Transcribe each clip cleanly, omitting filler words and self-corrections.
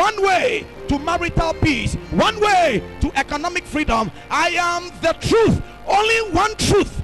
one way to marital peace, one way to economic freedom. I am the truth, only one truth.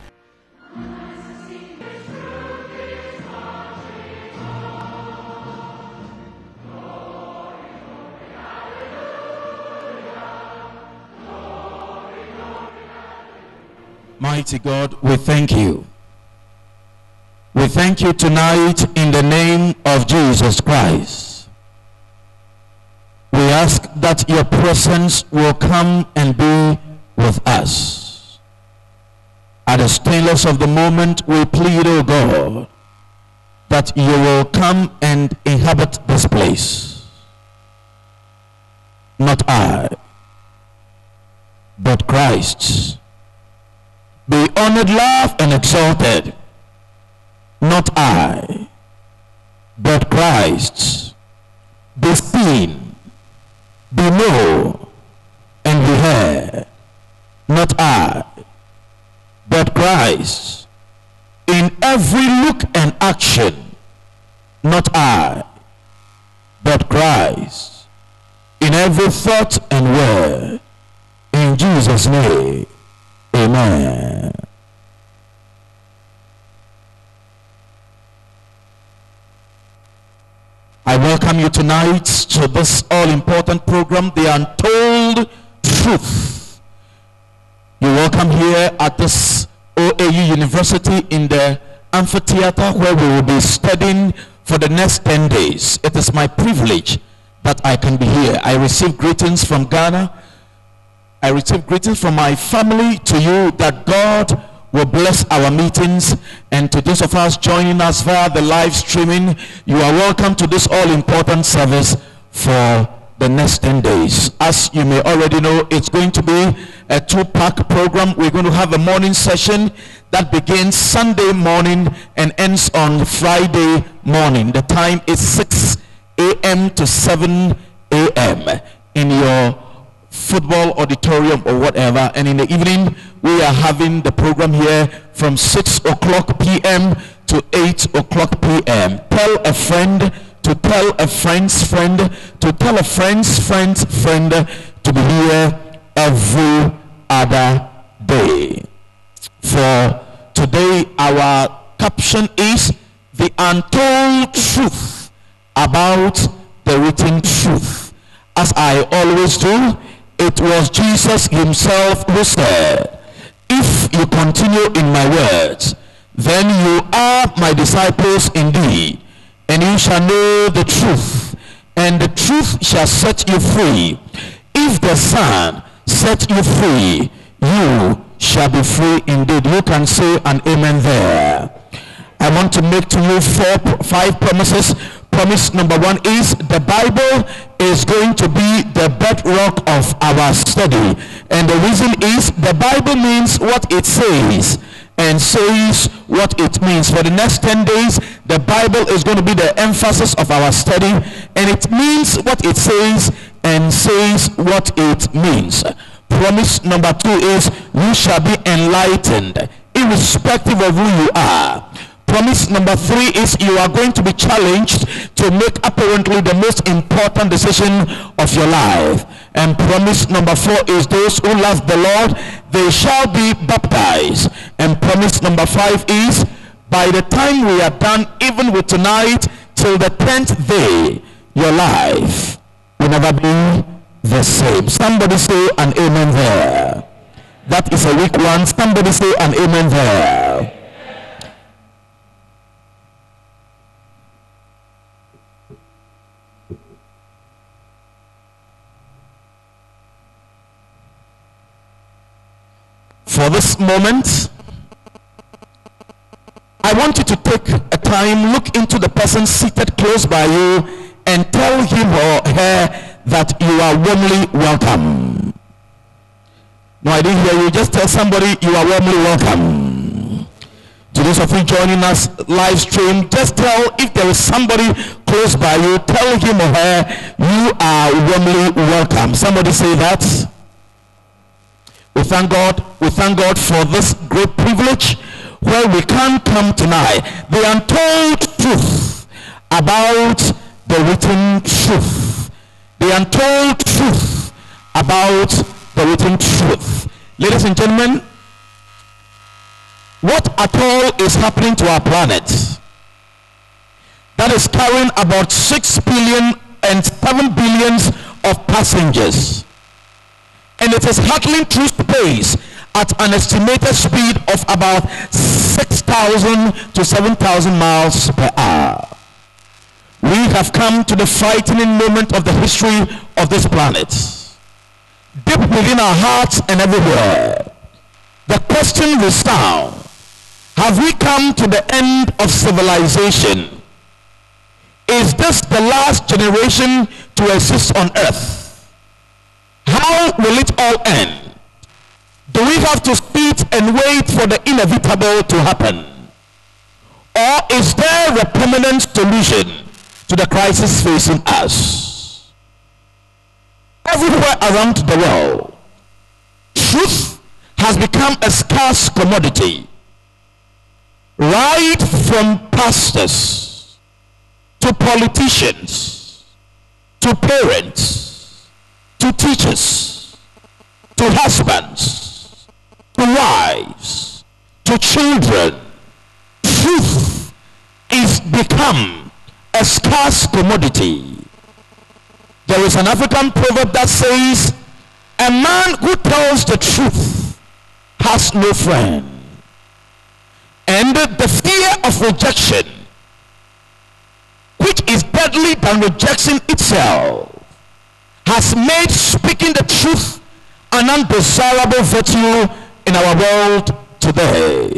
Mighty God, we thank you. We thank you tonight in the name of Jesus Christ. We ask that your presence will come and be with us. At the stillness of the moment, we plead, O God, that you will come and inhabit this place. Not I, but Christ. Be honored, loved, and exalted. Not I, but Christ. Be seen, be known, and be heard. Not I, but Christ. In every look and action. Not I, but Christ. In every thought and word. In Jesus' name. Amen. I welcome you tonight to this all-important program, The Untold Truth. You're welcome here at this OAU University in the amphitheater, where we will be studying for the next 10 days. It is my privilege that I can be here. I receive greetings from Ghana. I receive greetings from my family to you, that God will bless our meetings. And to those of us joining us via the live streaming, you are welcome to this all-important service for the next 10 days. As you may already know, it's going to be a two-pack program. We're going to have a morning session that begins Sunday morning and ends on Friday morning. The time is 6 a.m. to 7 a.m. in your football auditorium or whatever. And in the evening, we are having the program here from 6 o'clock p.m. to 8 o'clock p.m. Tell a friend to tell a friend's friend to tell a friend's friend's friend to be here every other day. For today, our caption is The Untold Truth About the Written Truth. As I always do, it was Jesus himself who said, "If you continue in my words, then you are my disciples indeed, and you shall know the truth, and the truth shall set you free. If the Son set you free, you shall be free indeed." You can say an amen there. I want to make to you 5 promises. Promise number 1 is the Bible is going to be the bedrock of our study. And the reason is the Bible means what it says and says what it means. For the next 10 days, the Bible is going to be the emphasis of our study, and it means what it says and says what it means. Promise number 2 is you shall be enlightened irrespective of who you are. Promise number 3 is you are going to be challenged to make apparently the most important decision of your life. And promise number 4 is those who love the Lord, they shall be baptized. And promise number 5 is by the time we are done, even with tonight, till the 10th day, your life will never be the same. Somebody say an amen there. That is a weak one. Somebody say an amen there. For this moment, I want you to take a time, look into the person seated close by you, and tell him or her that you are warmly welcome. No, I didn't hear you. Just tell somebody you are warmly welcome. To those of you joining us live stream, just tell, if there is somebody close by you, tell him or her you are warmly welcome. Somebody say that. We thank God for this great privilege where we can come tonight. The untold truth about the written truth. The untold truth about the written truth. Ladies and gentlemen, what at all is happening to our planet that is carrying about 6 billion and 7 billions of passengers, and it is hurtling through space at an estimated speed of about 6,000 to 7,000 miles per hour. We have come to the frightening moment of the history of this planet. Deep within our hearts and everywhere, the question resounds: have we come to the end of civilization? Is this the last generation to exist on earth? How will it all end? Do we have to sit and wait for the inevitable to happen? Or is there a permanent solution to the crisis facing us? Everywhere around the world, truth has become a scarce commodity. Right from pastors to politicians to parents to teachers to husbands to wives to children, truth is become a scarce commodity. There is an African proverb that says, a man who tells the truth has no friend. And the fear of rejection, which is deadly than rejection itself, has made speaking the truth an undesirable virtue in our world today.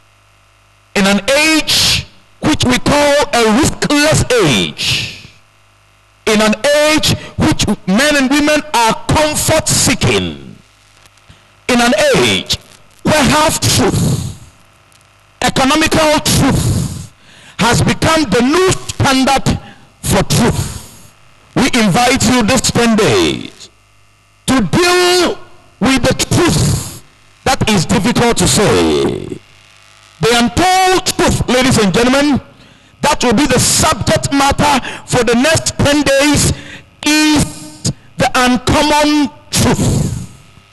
In an age which we call a riskless age, in an age which men and women are comfort seeking, in an age where half-truth, economical truth has become the new standard for truth, we invite you this 10 days to deal with the truth that is difficult to say. The untold truth, ladies and gentlemen, that will be the subject matter for the next 10 days, is the uncommon truth.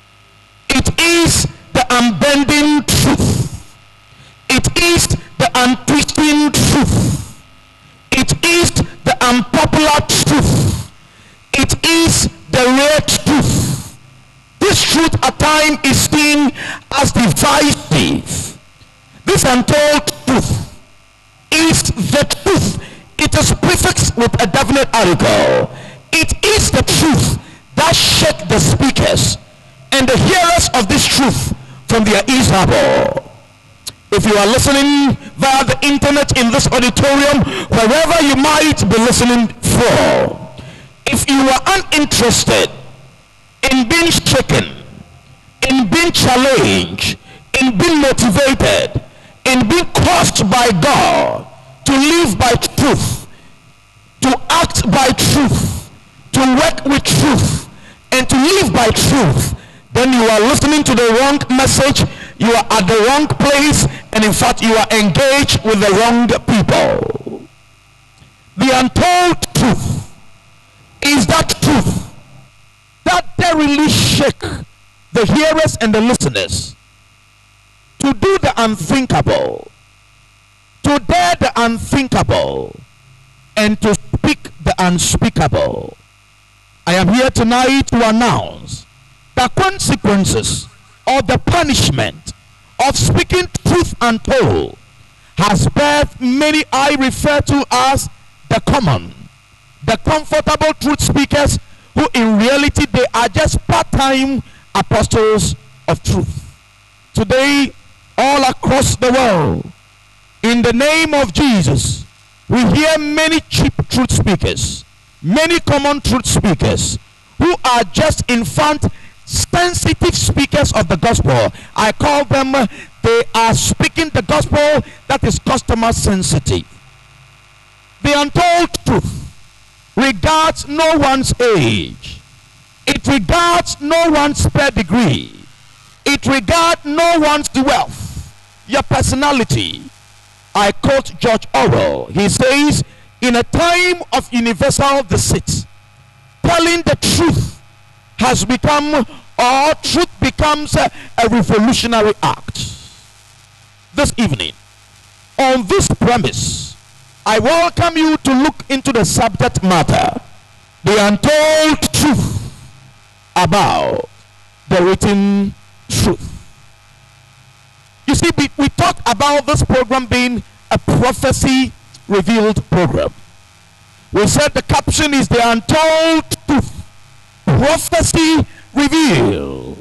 It is the unbending truth. It is the untwisting truth. It is the unpopular truth. It is the rare truth. This truth at times is seen as divisive. This untold truth is the truth. It is prefixed with a definite article. It is the truth that shake the speakers and the hearers of this truth from their eavesdropper. If you are listening via the internet in this auditorium, wherever you might be listening from, if you are uninterested in being shaken, in being challenged, in being motivated, in being caused by God to live by truth, to act by truth, to work with truth, and to live by truth, then you are listening to the wrong message, you are at the wrong place, and in fact you are engaged with the wrong people. The untold truth is that truth that really shake the hearers and the listeners to do the unthinkable, to dare the unthinkable, and to speak the unspeakable. I am here tonight to announce the consequences or the punishment of speaking truth untold has birthed many I refer to as the common, the comfortable truth speakers, who in reality they are just part-time apostles of truth. Today, all across the world, in the name of Jesus, we hear many cheap truth speakers, many common truth speakers, who are just in fact sensitive speakers of the gospel. I call them, they are speaking the gospel that is customer sensitive. The untold truth regards no one's age. It regards no one's pedigree. It regards no one's wealth, your personality. I quote George Orwell. He says, in a time of universal deceit, telling the truth has become, or truth becomes a revolutionary act. This evening, on this premise, I welcome you to look into the subject matter, the untold truth about the written truth. You see, we talked about this program being a prophecy revealed program. We said the caption is the untold truth, prophecy revealed.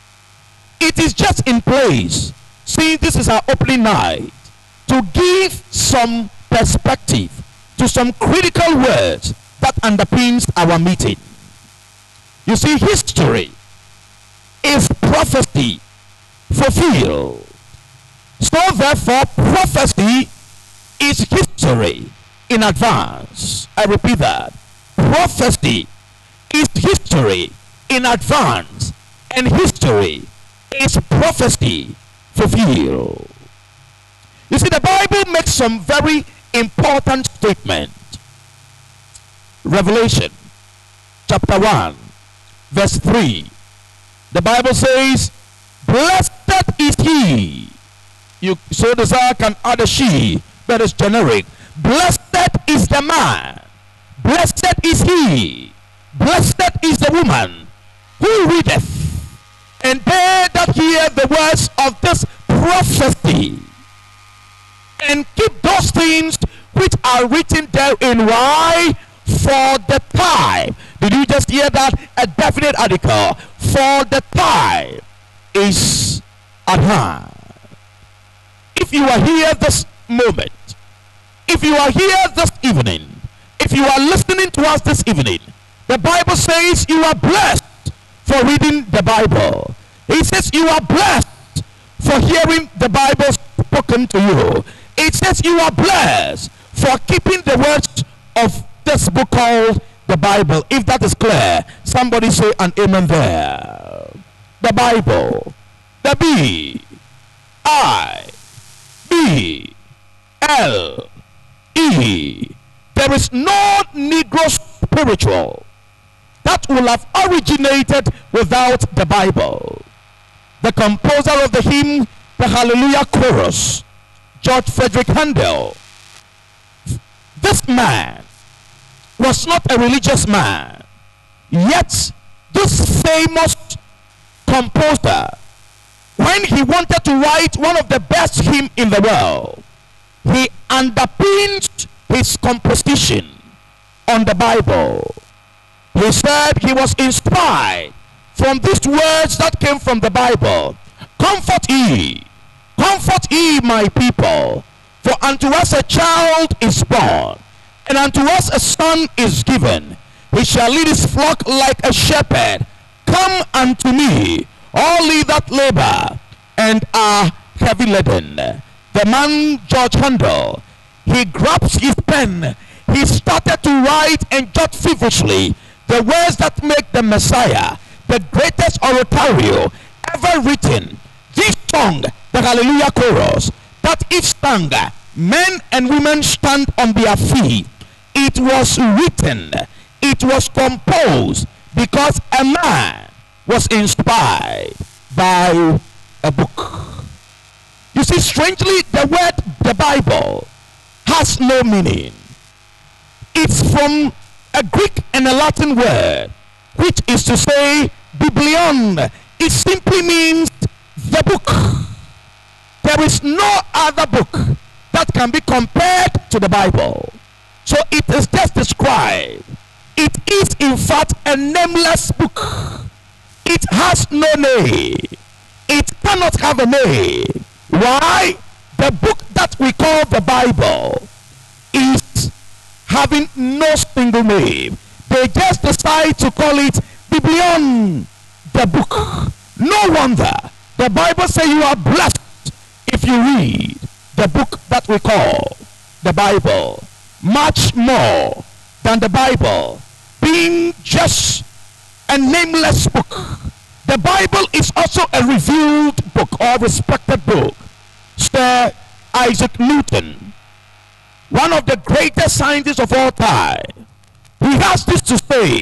It is just in place, since this is our opening night, to give some perspective to some critical words that underpins our meeting. You see, history is prophecy fulfilled. So therefore, prophecy is history in advance. I repeat that. Prophecy is history in advance, and history is prophecy fulfilled. You see, the Bible makes some very important statements. Revelation chapter 1 verse 3. The Bible says, blessed is he. You so desire can add a she, that is generic. Blessed is the man, blessed is he, blessed is the woman who readeth, and they that hear the words of this prophecy, and keep those things which are written therein. Why? For the time. Did you just hear that? A definite article. For the time is at hand. If you are here this moment, if you are here this evening, if you are listening to us this evening, the Bible says you are blessed for reading the Bible. It says you are blessed for hearing the Bible spoken to you. It says you are blessed for keeping the words of this book called the Bible. If that is clear, somebody say an amen there. The Bible. The B-I-B-L-E. There is no Negro spiritual that will have originated without the Bible. The composer of the hymn, the Hallelujah Chorus, George Frederick Handel, this man was not a religious man, yet this famous composer, when he wanted to write one of the best hymns in the world, he underpinned his composition on the Bible. He said he was inspired from these words that came from the Bible. Comfort ye my people, for unto us a child is born, and unto us a son is given. He shall lead his flock like a shepherd. Come unto me, all ye that labor and are heavy laden. The man George Handel, he grabs his pen, he started to write and jot feverishly the words that make the Messiah the greatest oratorio ever written. This song, the Hallelujah Chorus, that each sung, men and women stand on their feet. It was written, it was composed because a man was inspired by a book. You see, strangely, the word the Bible has no meaning. It's from a Greek and a Latin word, which is to say biblion. It simply means the book. There is no other book that can be compared to the Bible. So it is just described. It is in fact a nameless book. It has no name. It cannot have a name. Why? The book that we call the Bible is having no single name. They just decide to call it biblion, the book. No wonder the Bible says you are blessed if you read the book that we call the Bible. Much more than the Bible being just a nameless book, the Bible is also a revealed book or respected book. Sir Isaac Newton, one of the greatest scientists of all time, he has this to say: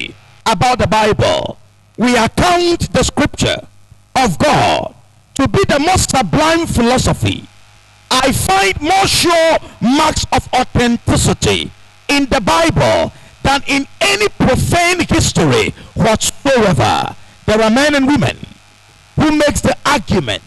about the Bible, we account the scripture of God to be the most sublime philosophy. I find more sure marks of authenticity in the Bible than in any profane history whatsoever. There are men and women who makes the argument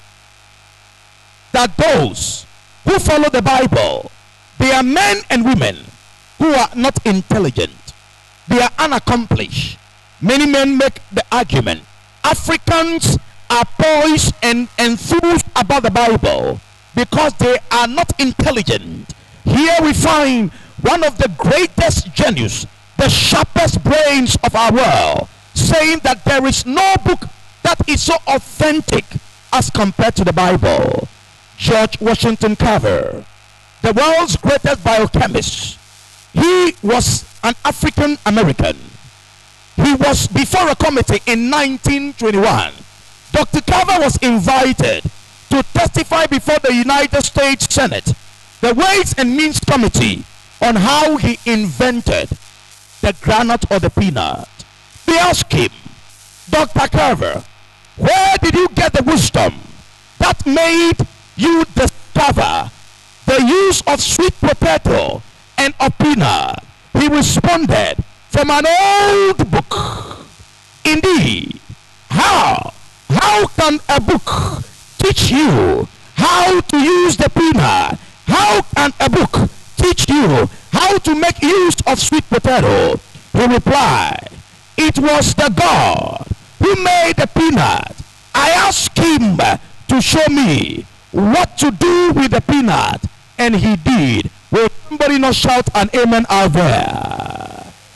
that those who follow the Bible, they are men and women who are not intelligent. They are unaccomplished. Many men make the argument Africans are poised and enthused about the Bible because they are not intelligent. Here we find one of the greatest genius, the sharpest brains of our world, saying that there is no book that is so authentic as compared to the Bible. George Washington Carver, the world's greatest biochemist, he was an African American. He was before a committee in 1921. Dr. Carver was invited to testify before the United States Senate, the Ways and Means Committee, on how he invented the granite or the peanut. They asked him, Dr. Carver, where did you get the wisdom that made you discover the use of sweet potato and of peanut? He responded, from an old book. Indeed, how can a book teach you how to use the peanut? How can a book teach you how to make use of sweet potato? He replied, it was the God who made the peanut. I asked him to show me what to do with the peanut, and he did. Will somebody not shout an amen out there?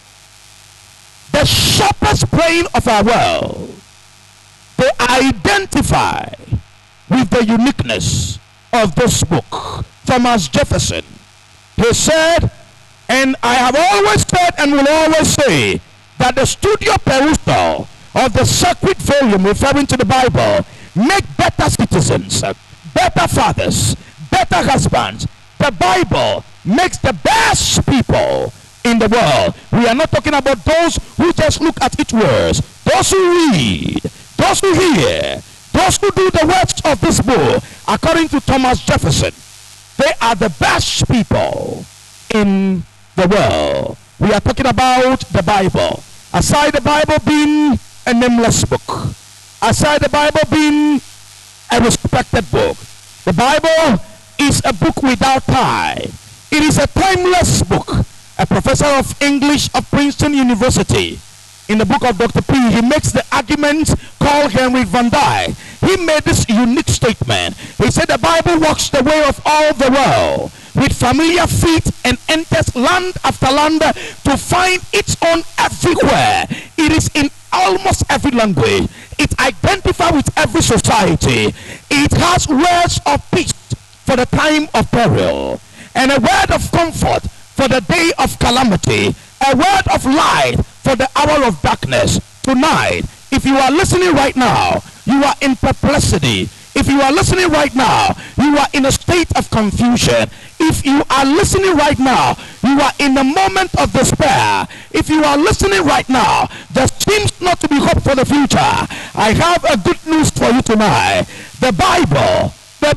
The sharpest brain of our world, they identify with the uniqueness of this book. Thomas Jefferson, he said, and I have always said and will always say, that the studio perusal of the sacred volume referring to the Bible make better citizens, better fathers, better husbands. The Bible makes the best people in the world. We are not talking about those who just look at its words, those who read, those who hear, those who do the works of this book. According to Thomas Jefferson, they are the best people in the world. We are talking about the Bible. Aside the Bible being a nameless book, aside the Bible being a respected book, the Bible is a book without time. It is a timeless book. A professor of English of Princeton University, in the book of Dr. P, he makes the argument called Henry Van Dyke. He made this unique statement. He said the Bible walks the way of all the world with familiar feet and enters land after land to find its own everywhere. It is in almost every language. It identifies with every society. It has words of peace for the time of peril, and a word of comfort for the day of calamity, a word of light for the hour of darkness. Tonight, if you are listening right now, you are in perplexity. If you are listening right now, you are in a state of confusion. If you are listening right now, you are in a moment of despair. If you are listening right now, there seems not to be hope for the future. I have a good news for you tonight. The Bible, the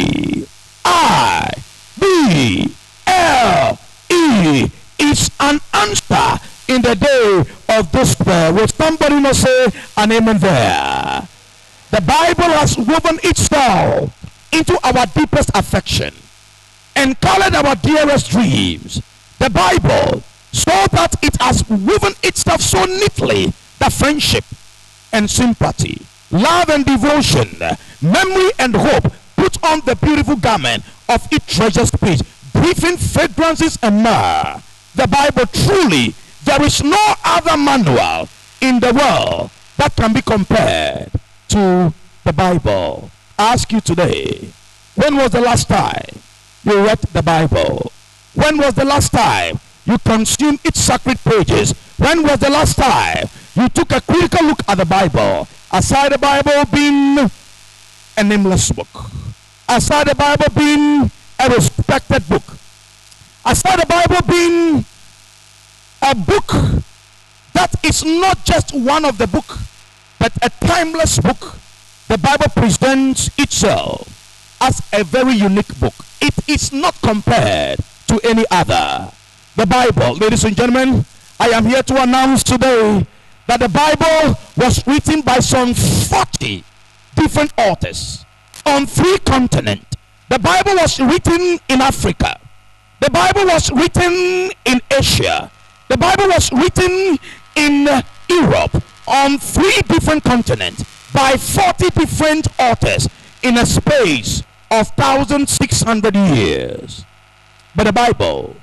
B-I-B-L-E, is an answer in the day of despair. Will somebody not say an amen there? The Bible has woven itself into our deepest affection and colored our dearest dreams. The Bible, so that it has woven itself so neatly that friendship and sympathy, love and devotion, memory and hope put on the beautiful garment of its treasure speech, breathing fragrances and myrrh. The Bible, truly, there is no other manual in the world that can be compared to the Bible. I ask you today, when was the last time you read the Bible? When was the last time you consumed its sacred pages? When was the last time you took a critical look at the Bible? Aside the Bible being a nameless book, aside the Bible being a respected book, aside the Bible being a book that is not just one of the book, but a timeless book. The Bible presents itself as a very unique book. It is not compared to any other. The Bible, ladies and gentlemen, I am here to announce today that the Bible was written by some 40 different authors on 3 continents. The Bible was written in Africa. The Bible was written in Asia. The Bible was written in Europe, on 3 different continents by 40 different authors in a space of 1,600 years. But the Bible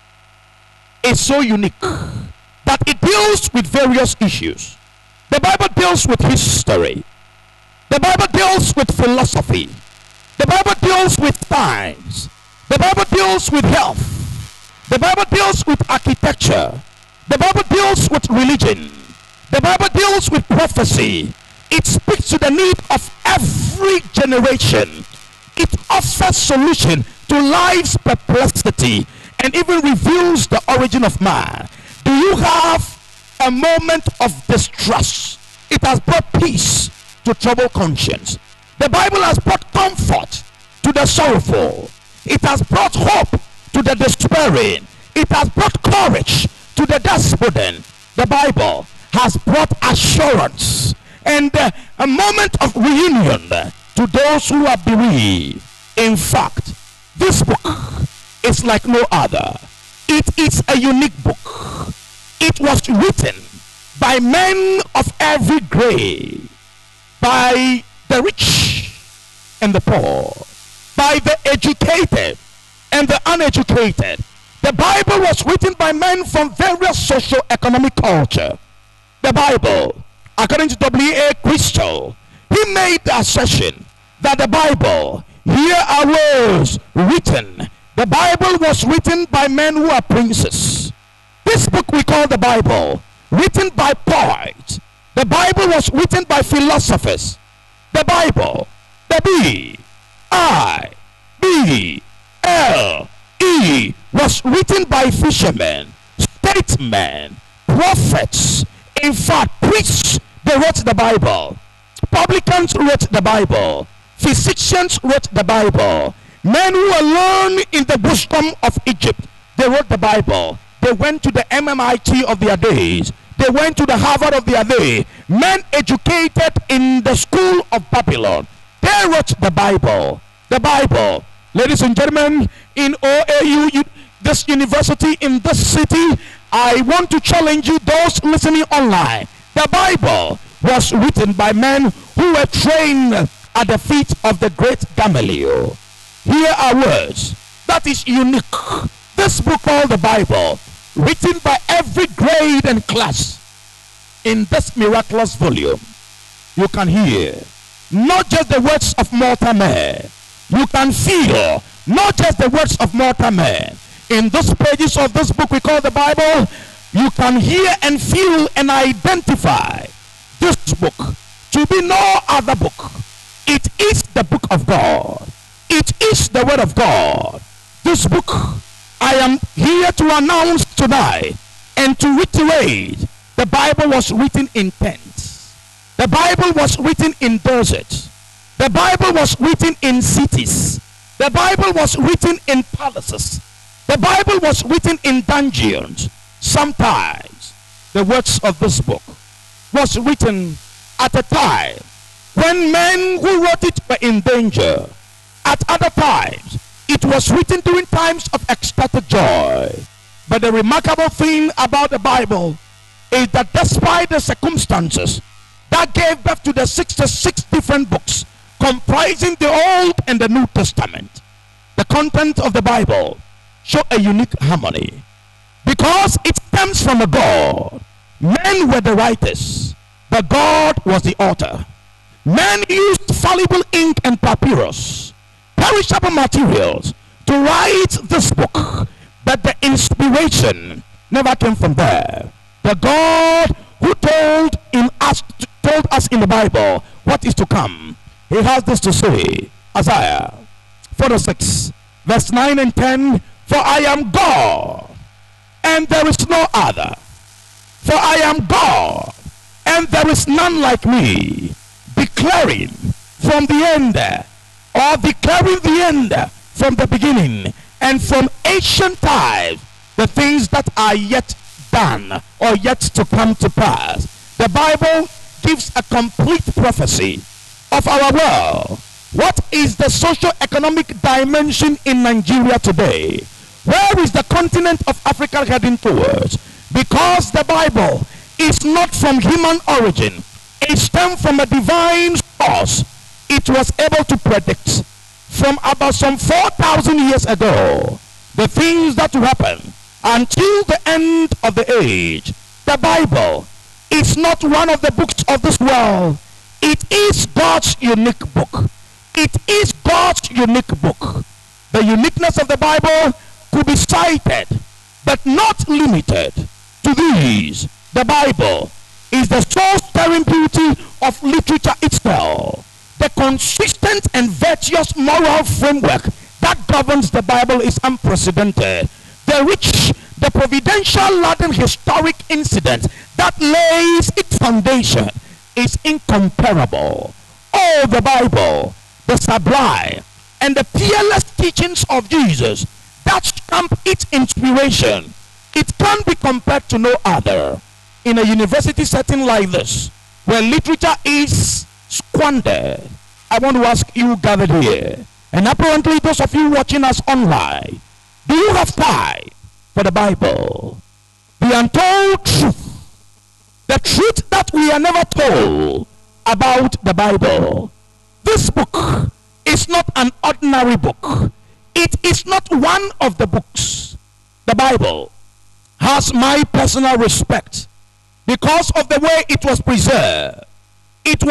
is so unique that it deals with various issues. The Bible deals with history. The Bible deals with philosophy. The Bible deals with science. The Bible deals with health. The Bible deals with architecture. The Bible deals with religion. The Bible deals with prophecy. It speaks to the need of every generation. It offers solution to life's perplexity and even reveals the origin of man. Do you have a moment of distress? It has brought peace to troubled conscience. The Bible has brought comfort to the sorrowful. It has brought hope to the despairing. It has brought courage to the despondent. The Bible has brought assurance and a moment of reunion to those who are bereaved. In fact, this book is like no other. It is a unique book. It was written by men of every grade, by the rich and the poor, by the educated and the uneducated. The Bible was written by men from various socio-economic culture. The Bible, according to W.A. Crystal, he made the assertion that the Bible, here are words written. The Bible was written by men who are princes. This book we call the Bible, written by poets. The Bible was written by philosophers. The Bible, the B-I-B-L-E, was written by fishermen, statesmen, prophets. In fact, priests, they wrote the Bible. Publicans wrote the Bible. Physicians wrote the Bible. Men who were learned in the wisdom of Egypt, they wrote the Bible. They went to the MMIT of their days. They went to the Harvard of their day. Men educated in the school of Babylon, they wrote the Bible. The Bible, ladies and gentlemen, in OAU, this university in this city, I want to challenge you, those listening online. The Bible was written by men who were trained at the feet of the great Gamaliel. Here are words that is unique. This book called the Bible, written by every grade and class, in this miraculous volume, you can hear not just the words of mortal men. You can feel not just the words of mortal men. In these pages of this book we call the Bible, you can hear and feel and identify this book to be no other book. It is the book of God. It is the word of God. This book I am here to announce tonight and to reiterate. The Bible was written in tents. The Bible was written in deserts. The Bible was written in cities. The Bible was written in palaces. The Bible was written in dungeons. Sometimes the words of this book was written at a time when men who wrote it were in danger. At other times, it was written during times of ecstatic joy. But the remarkable thing about the Bible is that despite the circumstances that gave birth to the 66 different books comprising the Old and the New Testament, the content of the Bible show a unique harmony because it stems from a God. Men were the writers, but God was the author. Men used fallible ink and papyrus, perishable materials, to write this book, but the inspiration never came from there. The God who told us in the Bible what is to come, he has this to say. Isaiah 46 verse 9 and 10, for I am God and there is no other. For I am God, and there is none like me, declaring from the end, or declaring the end from the beginning, and from ancient times, the things that are yet done or yet to come to pass. The Bible gives a complete prophecy of our world. What is the socio-economic dimension in Nigeria today? Where is the continent of Africa heading towards? Because the Bible is not from human origin, it stems from a divine source. It was able to predict from about some 4,000 years ago the things that will happen until the end of the age. The Bible is not one of the books of this world. It is God's unique book. It is God's unique book. The uniqueness of the Bible could be cited, but not limited to these. The Bible is the soul-stirring beauty of literature itself. The consistent and virtuous moral framework that governs the Bible is unprecedented. The providential Latin historic incident that lays its foundation is incomparable. Oh, the Bible, the sublime and the peerless teachings of Jesus that stamp its inspiration, it can't be compared to no other. In a university setting like this, where literature is squandered, I want to ask you gathered here, and apparently those of you watching us online, do you have time for the Bible? The untold truth, the truth that we are never told about the Bible. This book is not an ordinary book. It is not one of the books. The Bible has my personal respect because of the way it was preserved. It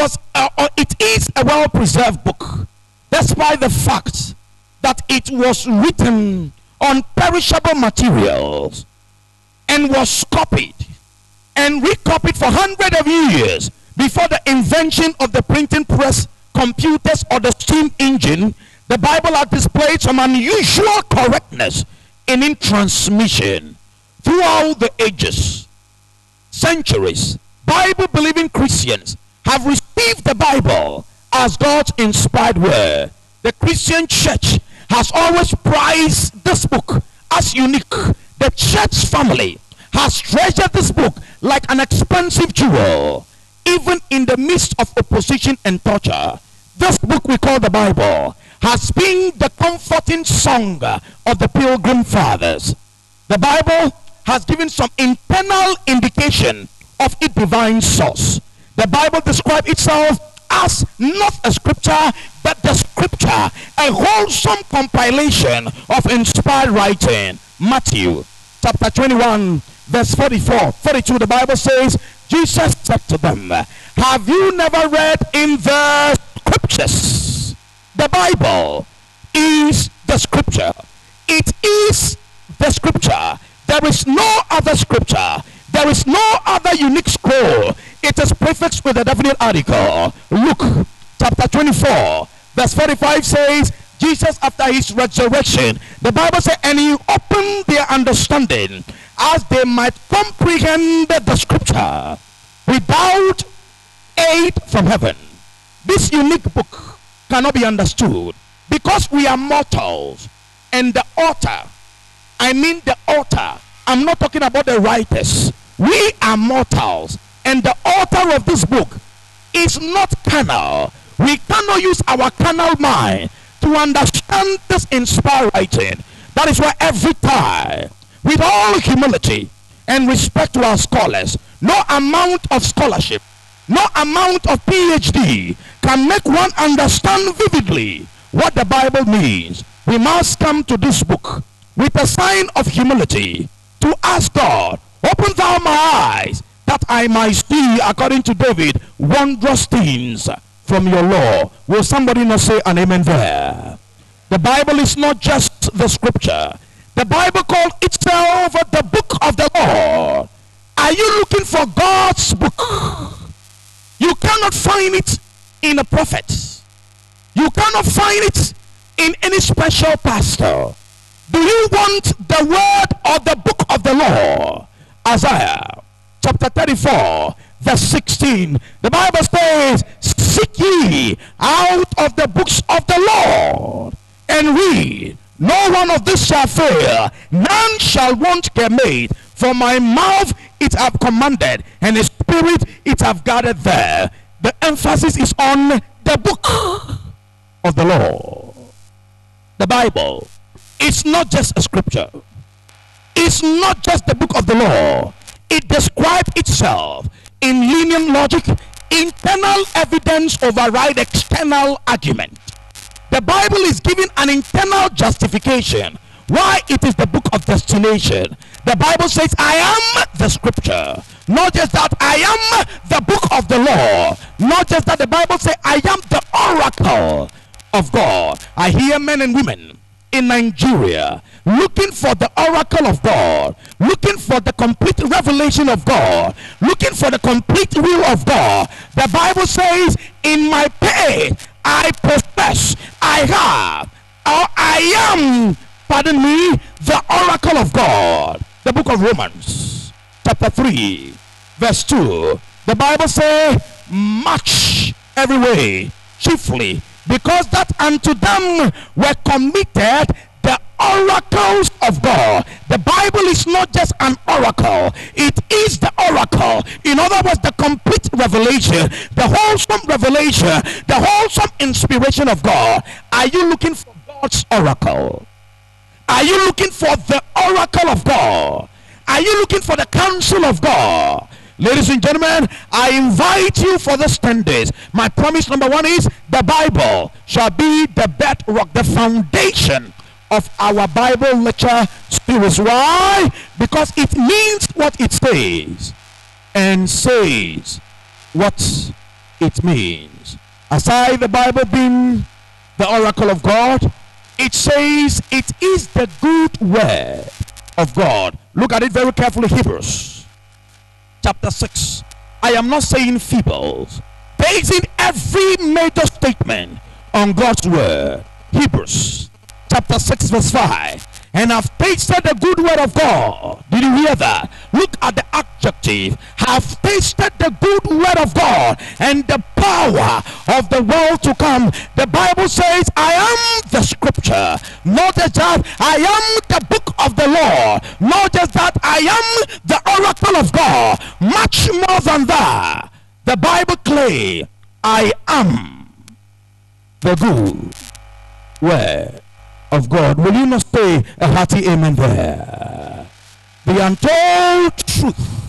is a well-preserved book, despite the fact that it was written on perishable materials and was copied and recopied for hundreds of years before the invention of the printing press, computers, or the steam engine. The Bible has displayed some unusual correctness in its transmission throughout the ages. Centuries, Bible-believing Christians have received the Bible as God's inspired word. The Christian church has always prized this book as unique. The church family has treasured this book like an expensive jewel, even in the midst of opposition and torture. This book we call the Bible has been the comforting song of the Pilgrim Fathers. The Bible has given some internal indication of its divine source. The Bible describes itself as not a scripture, but the scripture, a wholesome compilation of inspired writing. Matthew chapter 21 verse 42, the Bible says, Jesus said to them, have you never read in the scriptures? The Bible is the scripture. It is the scripture. There is no other scripture. There is no other unique scroll. It is prefixed with a definite article. Luke chapter 24 verse 45 says, Jesus after his resurrection, the Bible says, and he opened their understanding as they might comprehend the scripture without aid from heaven. This unique book cannot be understood because we are mortals, and the author, I'm not talking about the writers. We are mortals, and the author of this book is not carnal. We cannot use our carnal mind to understand this inspired writing. That is why every time, with all humility and respect to our scholars, no amount of scholarship, no amount of PhD can make one understand vividly what the Bible means. We must come to this book with a sign of humility to ask God, open thou my eyes that I might see, according to David, wondrous things from your law. Will somebody not say an amen there? The Bible is not just the scripture. The Bible called itself the book of the Lord. Are you looking for God's book? You cannot find it in a prophet. You cannot find it in any special pastor. Do you want the word or the book of the Lord? Isaiah chapter chapter 34, verse 16, the Bible says, seek ye out of the books of the Lord and read. No one of this shall fail, none shall want get made. For my mouth it have commanded, and the spirit it have gathered there. The emphasis is on the book of the Lord. The Bible. It's not just a scripture. It's not just the book of the law. It describes itself in linear logic. Internal evidence override external argument. The Bible is giving an internal justification why it is the book of destination. The Bible says, I am the scripture. Not just that, I am the book of the law. Not just that, the Bible says, I am the oracle of God. I hear men and women in Nigeria looking for the oracle of God, looking for the complete revelation of God, looking for the complete will of God. The Bible says, in my pay I possess, I have, or I am, pardon me, the oracle of God. The book of Romans chapter 3 verse 2, the Bible says, much every way chiefly, because that unto them were committed the oracles of God. The Bible is not just an oracle, it is the oracle. In other words, the complete revelation, the wholesome revelation, the wholesome inspiration of God. Are you looking for God's oracle? Are you looking for the oracle of God? Are you looking for the counsel of God? Ladies and gentlemen, I invite you for this 10 days. My promise number one is the Bible shall be the bedrock, the foundation of our Bible lecture series. Why? Because it means what it says and says what it means. Aside the Bible being the oracle of God, it says it is the good word of God. Look at it very carefully. Hebrews chapter 6. I am not saying feebles, basing every major statement on God's word. Hebrews chapter 6 verse 5. And have tasted the good word of God. Did you hear that? Look at the adjective. Have tasted the good word of God and the power of the world to come. The Bible says, I am the scripture. Not just that, I am the book of the Lord. Not just that, I am the oracle of God. Much more than that. The Bible claims, I am the good word of God. Will you not say a hearty amen there? The untold truth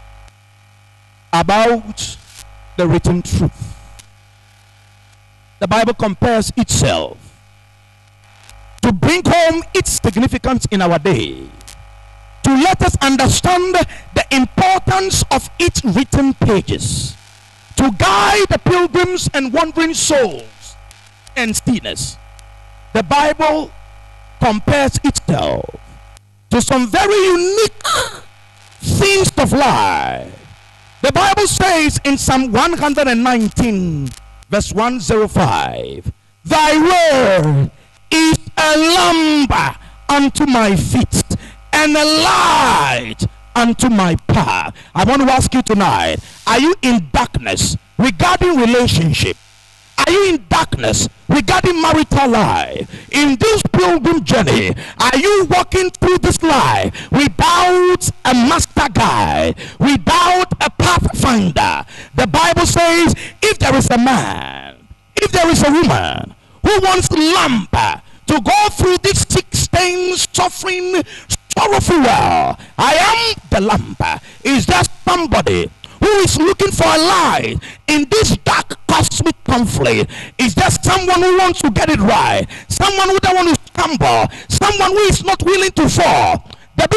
about the written truth. The Bible compares itself to bring home its significance in our day, to let us understand the importance of its written pages, to guide the pilgrims and wandering souls and sinners. The Bible compares itself to some very unique things of life. The Bible says in Psalm 119 verse 105, thy word is a lamp unto my feet and a light unto my path. I want to ask you tonight, are you in darkness regarding relationship? Are you in darkness regarding marital life? In this pilgrim journey, are you walking through this life without a master guide, without a pathfinder? The Bible says, if there is a man, if there is a woman who wants lamp to go through this 16 suffering, sorrowful world, I am the lamp. Is there somebody who is looking for a light in this dark cosmic conflict? Is there someone who wants to get it right? Someone who don't want to stumble? Someone who is not willing to fall? The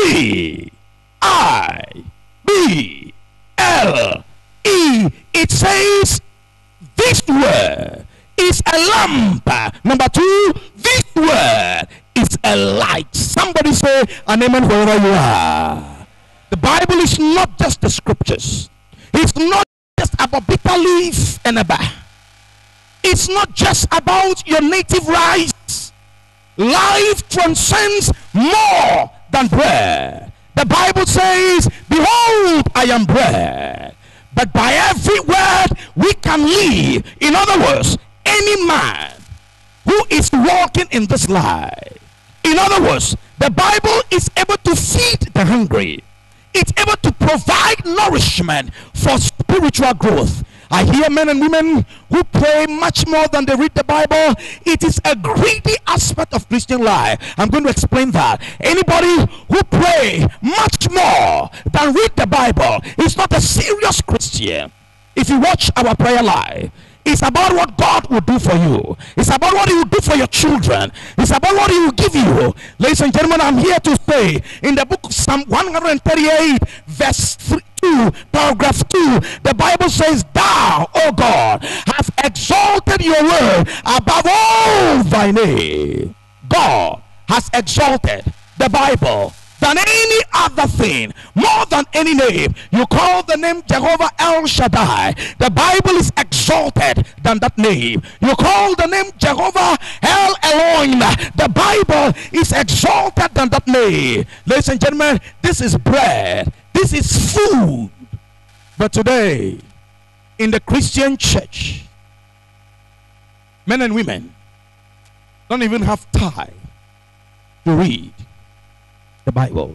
B-I-B-L-E. It says this word is a lamp. Number two, this word is a light. Somebody say an amen wherever you are. The Bible is not just the scriptures. It's not just about bitter leaf and a bar. It's not just about your native rice. Life transcends more than bread. The Bible says, behold, I am bread, but by every word we can live. In other words, any man who is walking in this life, in other words, the Bible is able to feed the hungry. It's able to provide nourishment for spiritual growth. I hear men and women who pray much more than they read the Bible. It is a greedy aspect of Christian life. I'm going to explain that. Anybody who pray much more than read the Bible is not a serious Christian. If you watch our prayer life, it's about what God will do for you. It's about what He will do for your children. It's about what He will give you. Ladies and gentlemen, I'm here to say in the book of Psalm 138, verse 2, paragraph 2, the Bible says, "Thou, O God, have exalted your word above all thy name." God has exalted the Bible than any other thing, more than any name. You call the name Jehovah El Shaddai, the Bible is exalted than that name. You call the name Jehovah El Elohim, the Bible is exalted than that name. Ladies and gentlemen, this is bread, this is food. But today, in the Christian church, men and women don't even have time to read the Bible.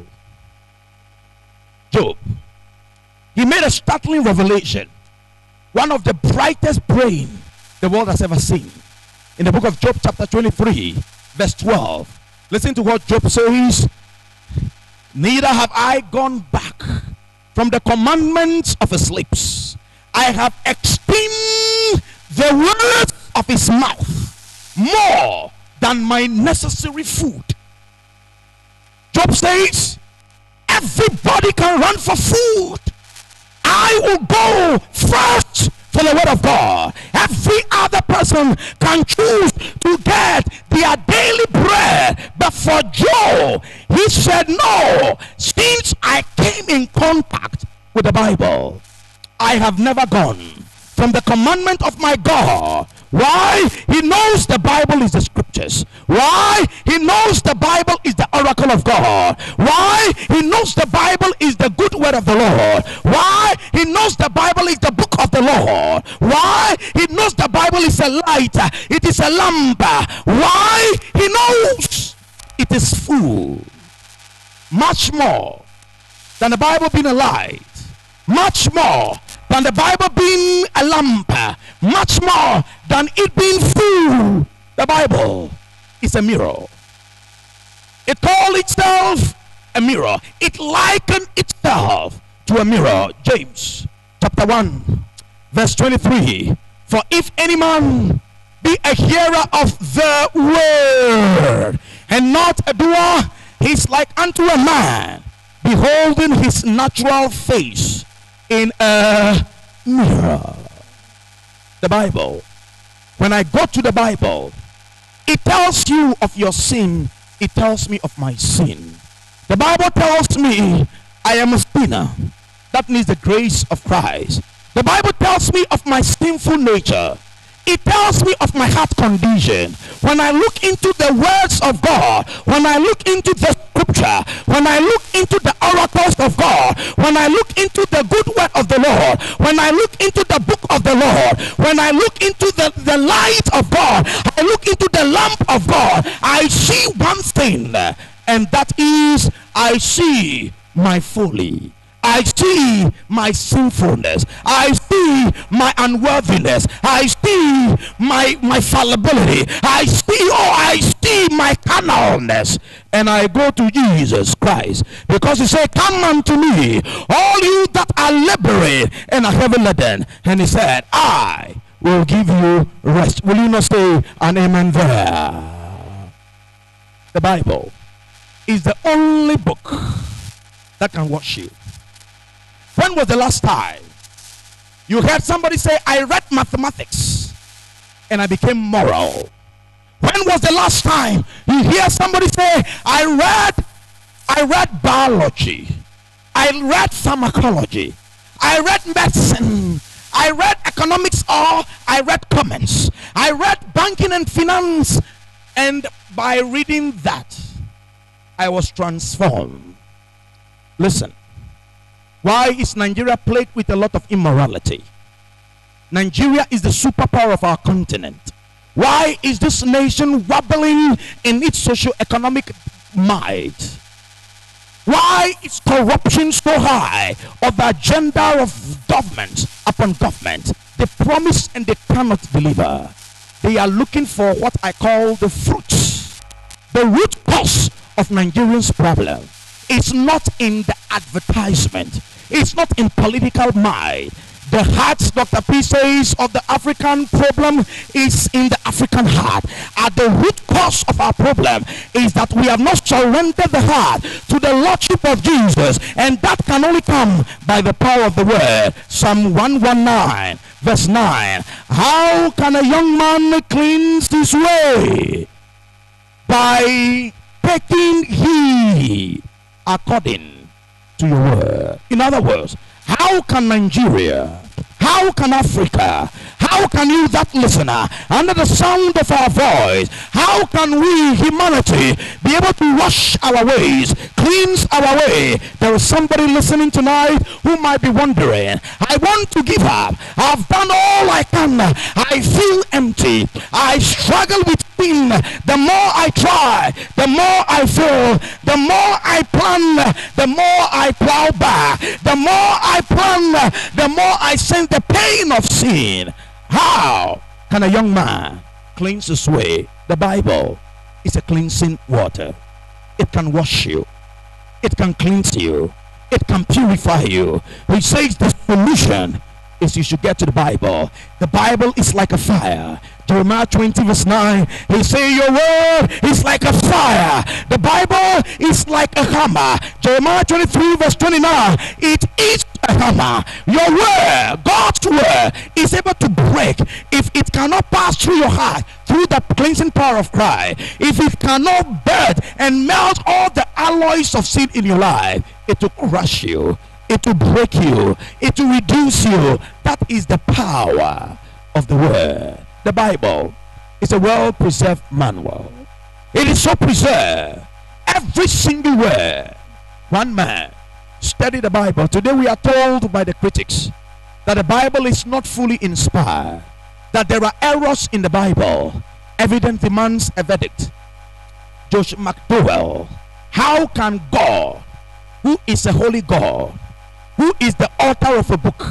Job, he made a startling revelation, one of the brightest brain the world has ever seen. In the book of Job, chapter 23, verse 12, listen to what Job says: "Neither have I gone back from the commandments of his lips. I have esteemed the words of his mouth more than my necessary food." Job says, everybody can run for food. I will go first for the word of God. Every other person can choose to get their daily bread. But for Job, he said, no, since I came in contact with the Bible, I have never gone from the commandment of my God. Why? He knows the Bible is the scriptures. Why? He knows the Bible is the oracle of God. Why? He knows the Bible is the good word of the Lord. Why? He knows the Bible is the book of the Lord. Why? He knows the Bible is a light. It is a lamp. Why? He knows it is food. Much more than the Bible being a light. Much more than the Bible being a lamp, much more than it being food. The Bible is a mirror. It called itself a mirror. It likened itself to a mirror. James chapter 1 verse 23, "For if any man be a hearer of the word and not a doer, he is like unto a man beholding his natural face in a mirror." The Bible, when I go to the Bible, it tells you of your sin. It tells me of my sin. The Bible tells me I am a sinner that needs the grace of Christ. The Bible tells me of my sinful nature. It tells me of my heart condition. When I look into the words of God, when I look into the scripture, when I look into the oracles of God, when I look into the good word of the Lord, when I look into the book of the Lord, when I look into the light of God, I look into the lamp of God, I see one thing, and that is I see my folly. I see my sinfulness. I see my unworthiness. I see my fallibility. I see my carnalness. And I go to Jesus Christ, because he said, "Come unto me, all you that are laboring and are heavy laden." And he said, "I will give you rest." Will you not say an amen there? The Bible is the only book that can wash you. When was the last time you heard somebody say, "I read mathematics and I became moral"? When was the last time you hear somebody say, I read biology, I read pharmacology, I read medicine, I read economics, or I read comments, I read banking and finance, and by reading that I was transformed"? Listen, Why is Nigeria plagued with a lot of immorality? Nigeria is the superpower of our continent. Why is this nation wobbling in its socio-economic might? Why is corruption so high of the agenda of government upon government? They promise and they cannot deliver. They are looking for what I call the fruits. The root cause of Nigerians' problem is not in the advertisement. It's not in political might. The heart, Dr. P says, of the African problem is in the African heart. At the root cause of our problem is that we have not surrendered the heart to the Lordship of Jesus, and that can only come by the power of the word. Psalm 119 verse 9. How can a young man cleanse his way? By taking heed according to your word. In other words, how can Nigeria, how can Africa, how can you, that listener, under the sound of our voice, how can we, humanity, be able to wash our ways, cleanse our way? There is somebody listening tonight who might be wondering, I want to give up. I've done all I can. I feel empty. I struggle with sin. The more I try, the more I fail. The more I plan, the more I plow back. The more I plan, the more I sense the pain of sin. How can a young man cleanse his way? The Bible is a cleansing water. It can wash you. It can cleanse you. It can purify you. He says the solution is you should get to the Bible. The Bible is like a fire. Jeremiah 20 verse 9, he say your word is like a fire. The Bible is like a hammer. Jeremiah 23 verse 29, it is a hammer. Your word, God's word, is able to break. If it cannot pass through your heart through the cleansing power of Christ, if it cannot burn and melt all the alloys of sin in your life, it will crush you, it will break you, it will reduce you. That is the power of the word. The Bible is a well-preserved manual. It is so preserved. Every single word. One man studied the Bible. Today we are told by the critics that the Bible is not fully inspired, that there are errors in the Bible. Evidence demands a verdict. Josh McDowell, how can God, who is a holy God, who is the author of a book,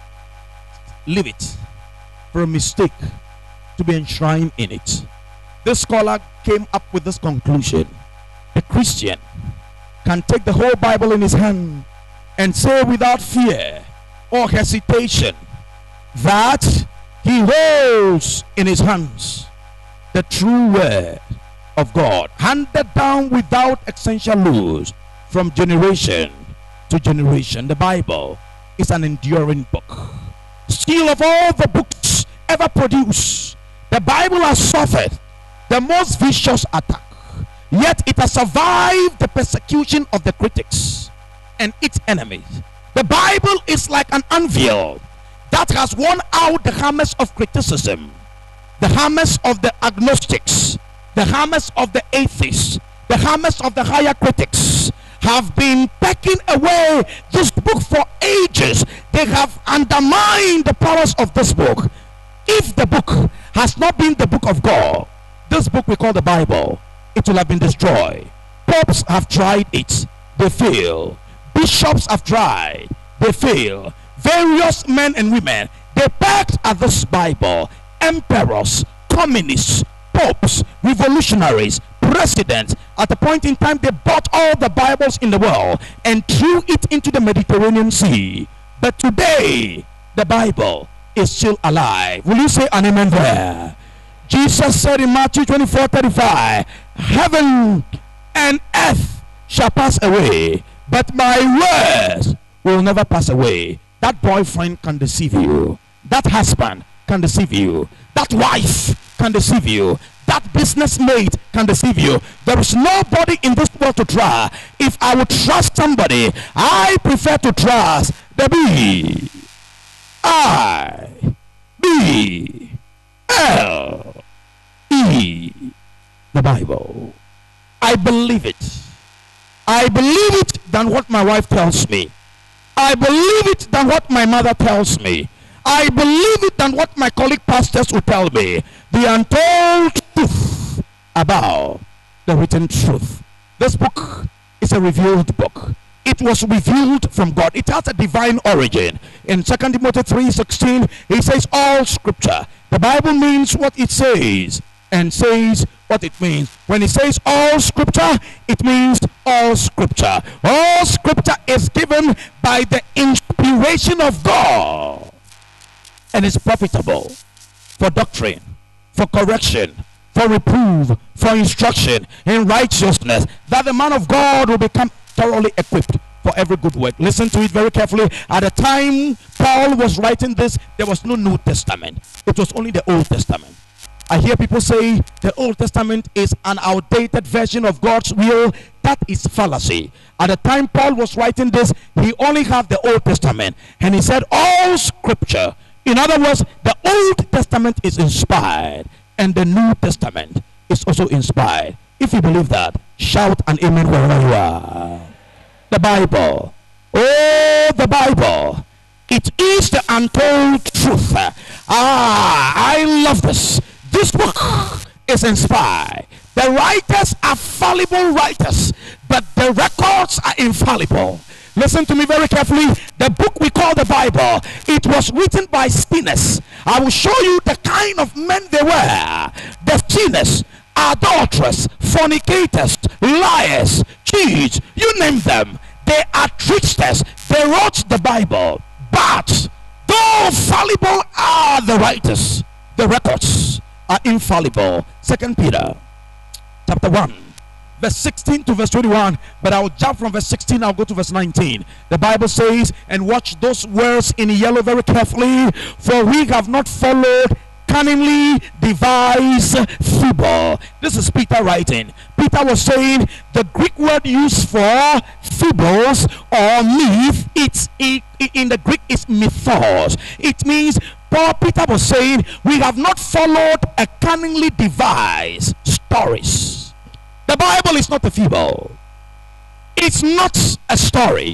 leave it for a mistake to be enshrined in it? This scholar came up with this conclusion: a Christian can take the whole Bible in his hand and say without fear or hesitation that he holds in his hands the true word of God, handed down without essential rules from generation to generation. The Bible is an enduring book. Still, of all the books ever produced, the Bible has suffered the most vicious attack, yet it has survived the persecution of the critics and its enemies. The Bible is like an anvil that has worn out the hammers of criticism, the hammers of the agnostics, the hammers of the atheists, the hammers of the higher critics have been taking away this book for ages. They have undermined the powers of this book. If the book has not been the book of God, this book we call the Bible, it will have been destroyed. Popes have tried it, they fail. Bishops have tried, they fail. Various men and women, they pecked at this Bible. Emperors, communists, popes, revolutionaries, presidents, at a point in time they bought all the Bibles in the world and threw it into the Mediterranean Sea. But today the Bible is still alive. Will you say an amen there? Jesus said in Matthew 24:35, heaven and earth shall pass away, but my words will never pass away. That boyfriend can deceive you, that husband can deceive you, that wife can deceive you, that business mate can deceive you. There is nobody in this world to trust. If I would trust somebody, I prefer to trust the B-I-B-L-E, the Bible. I believe it. I believe it than what my wife tells me. I believe it than what my mother tells me. I believe it than what my colleague pastors will tell me. The untold truth about the written truth. This book is a revealed book. It was revealed from God. It has a divine origin. In 2 Timothy 3:16, he says all scripture. The Bible means what it says and says what it means. When it says all scripture, it means all scripture. All scripture is given by the inspiration of God and is profitable for doctrine, for correction, for reproof, for instruction in righteousness, that the man of God will become thoroughly equipped for every good work. Listen to it very carefully. At the time Paul was writing this, there was no New Testament. It was only the Old Testament. I hear people say the Old Testament is an outdated version of God's will. That is fallacy. At the time Paul was writing this, he only had the Old Testament, and he said all scripture. In other words, the Old Testament is inspired and the New Testament is also inspired. If you believe that, shout an amen wherever you are. The Bible. Oh, the Bible. It is the untold truth. I love this. This book is inspired. The writers are fallible writers, but the records are infallible. Listen to me very carefully. The book we call the Bible, it was written by sinners. I will show you the kind of men they were. The sinners, adulterers, fornicators, liars, cheats, you name them. They are tricksters. They wrote the Bible. But though fallible are the writers, the records are infallible. 2 Peter chapter 1 verse 16 to verse 21, but I'll jump from verse 16, I'll go to verse 19. The Bible says, and watch those words in yellow very carefully, for we have not followed cunningly devised fable. This is Peter writing. Peter was saying the Greek word used for fables or myth, it's in the Greek is mythos. It means Peter was saying we have not followed a cunningly devised stories. The Bible is not a fable. It's not a story.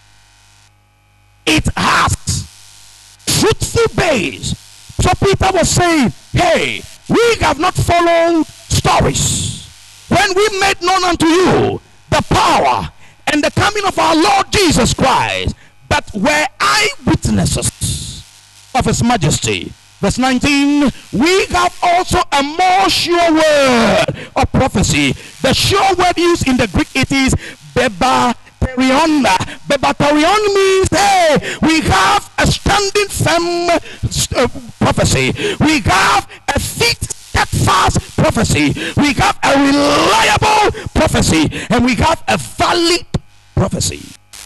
It has truthful base. So Peter was saying, hey, we have not followed stories. When we made known unto you the power and the coming of our Lord Jesus Christ, but were eyewitnesses of his majesty. Verse 19, we have also a more sure word of prophecy. The sure word used in the Greek, it is bebaterion. Bebaterion means, hey, we have a standing firm prophecy. We have a thick, steadfast prophecy. We have a reliable prophecy. And we have a valid prophecy.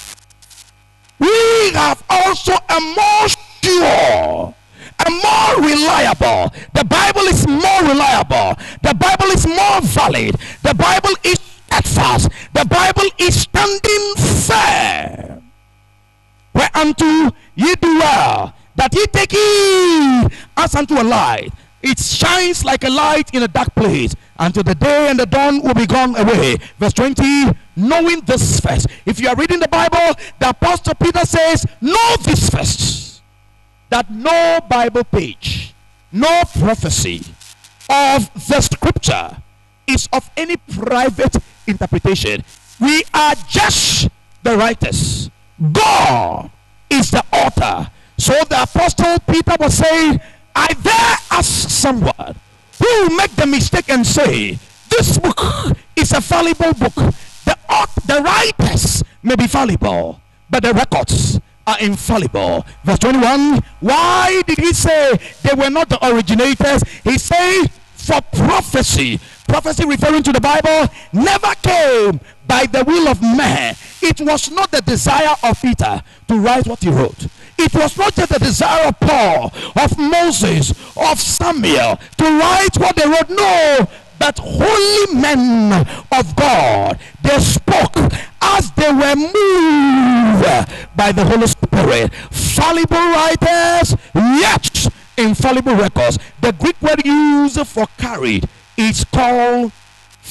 We have also a more sure, a more reliable. The Bible is more reliable. The Bible is more valid. The Bible is steadfast. The Bible is standing firm. Whereunto ye do well, that ye take heed as unto a light. It shines like a light in a dark place, until the day and the dawn will be gone away. Verse 20, knowing this first. If you are reading the Bible, the Apostle Peter says, know this first, that no Bible page, no prophecy of the scripture is of any private interpretation. We are just the writers. God is the author. So the Apostle Peter was saying, I dare ask someone who will make the mistake and say, this book is a fallible book. The writers may be fallible, but the records are infallible. Verse 21, why did he say they were not the originators? He said, for prophecy referring to the Bible, never came by the will of man. It was not the desire of Peter to write what he wrote. It was not just the desire of Paul, of Moses, of Samuel to write what they wrote. No, but holy men of God, they spoke as they were moved by the Holy Spirit. Fallible writers, yet infallible records. The Greek word used for carried is called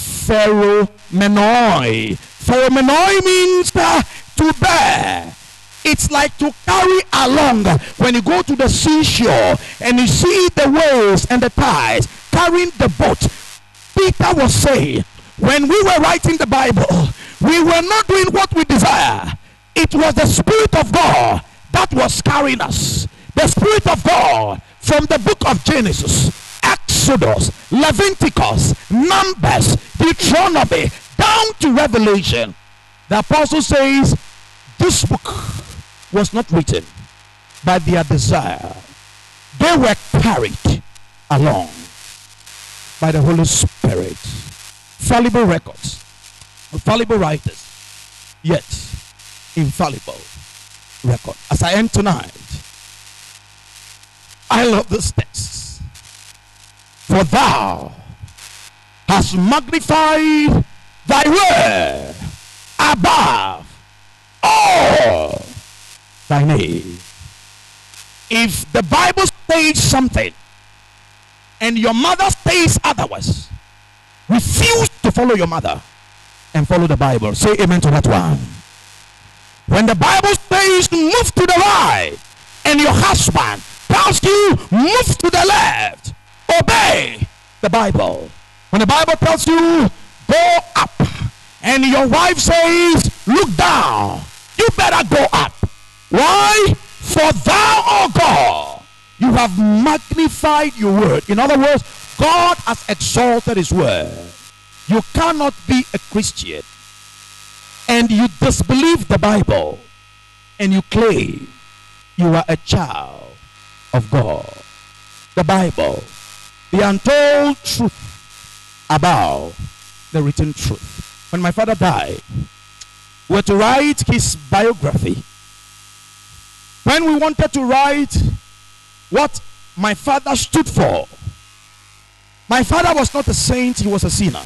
pheromenoi. Pheromenoi means to bear. It's like to carry along when you go to the seashore and you see the waves and the tides carrying the boat. Peter was saying, when we were writing the Bible, we were not doing what we desire. It was the Spirit of God that was carrying us. The Spirit of God from the book of Genesis, Exodus, Leviticus, Numbers, Deuteronomy, down to Revelation. The apostle says this book was not written by their desire. They were carried along by the Holy Spirit. Fallible records, fallible writers, yet infallible record. As I end tonight, I love this text. For thou hast magnified thy word above all thy name. If the Bible says something and your mother says otherwise, refuse to follow your mother and follow the Bible. Say amen to that one. When the Bible says move to the right and your husband tells you move to the left, obey the Bible. When the Bible tells you go up and your wife says look down, you better go up. Why? For thou, O God, you have magnified your word. In other words, God has exalted his word. You cannot be a Christian and you disbelieve the Bible and you claim you are a child of God. The Bible, the untold truth about the written truth. When my father died, we were to write his biography. When we wanted to write what my father stood for, my father was not a saint, he was a sinner.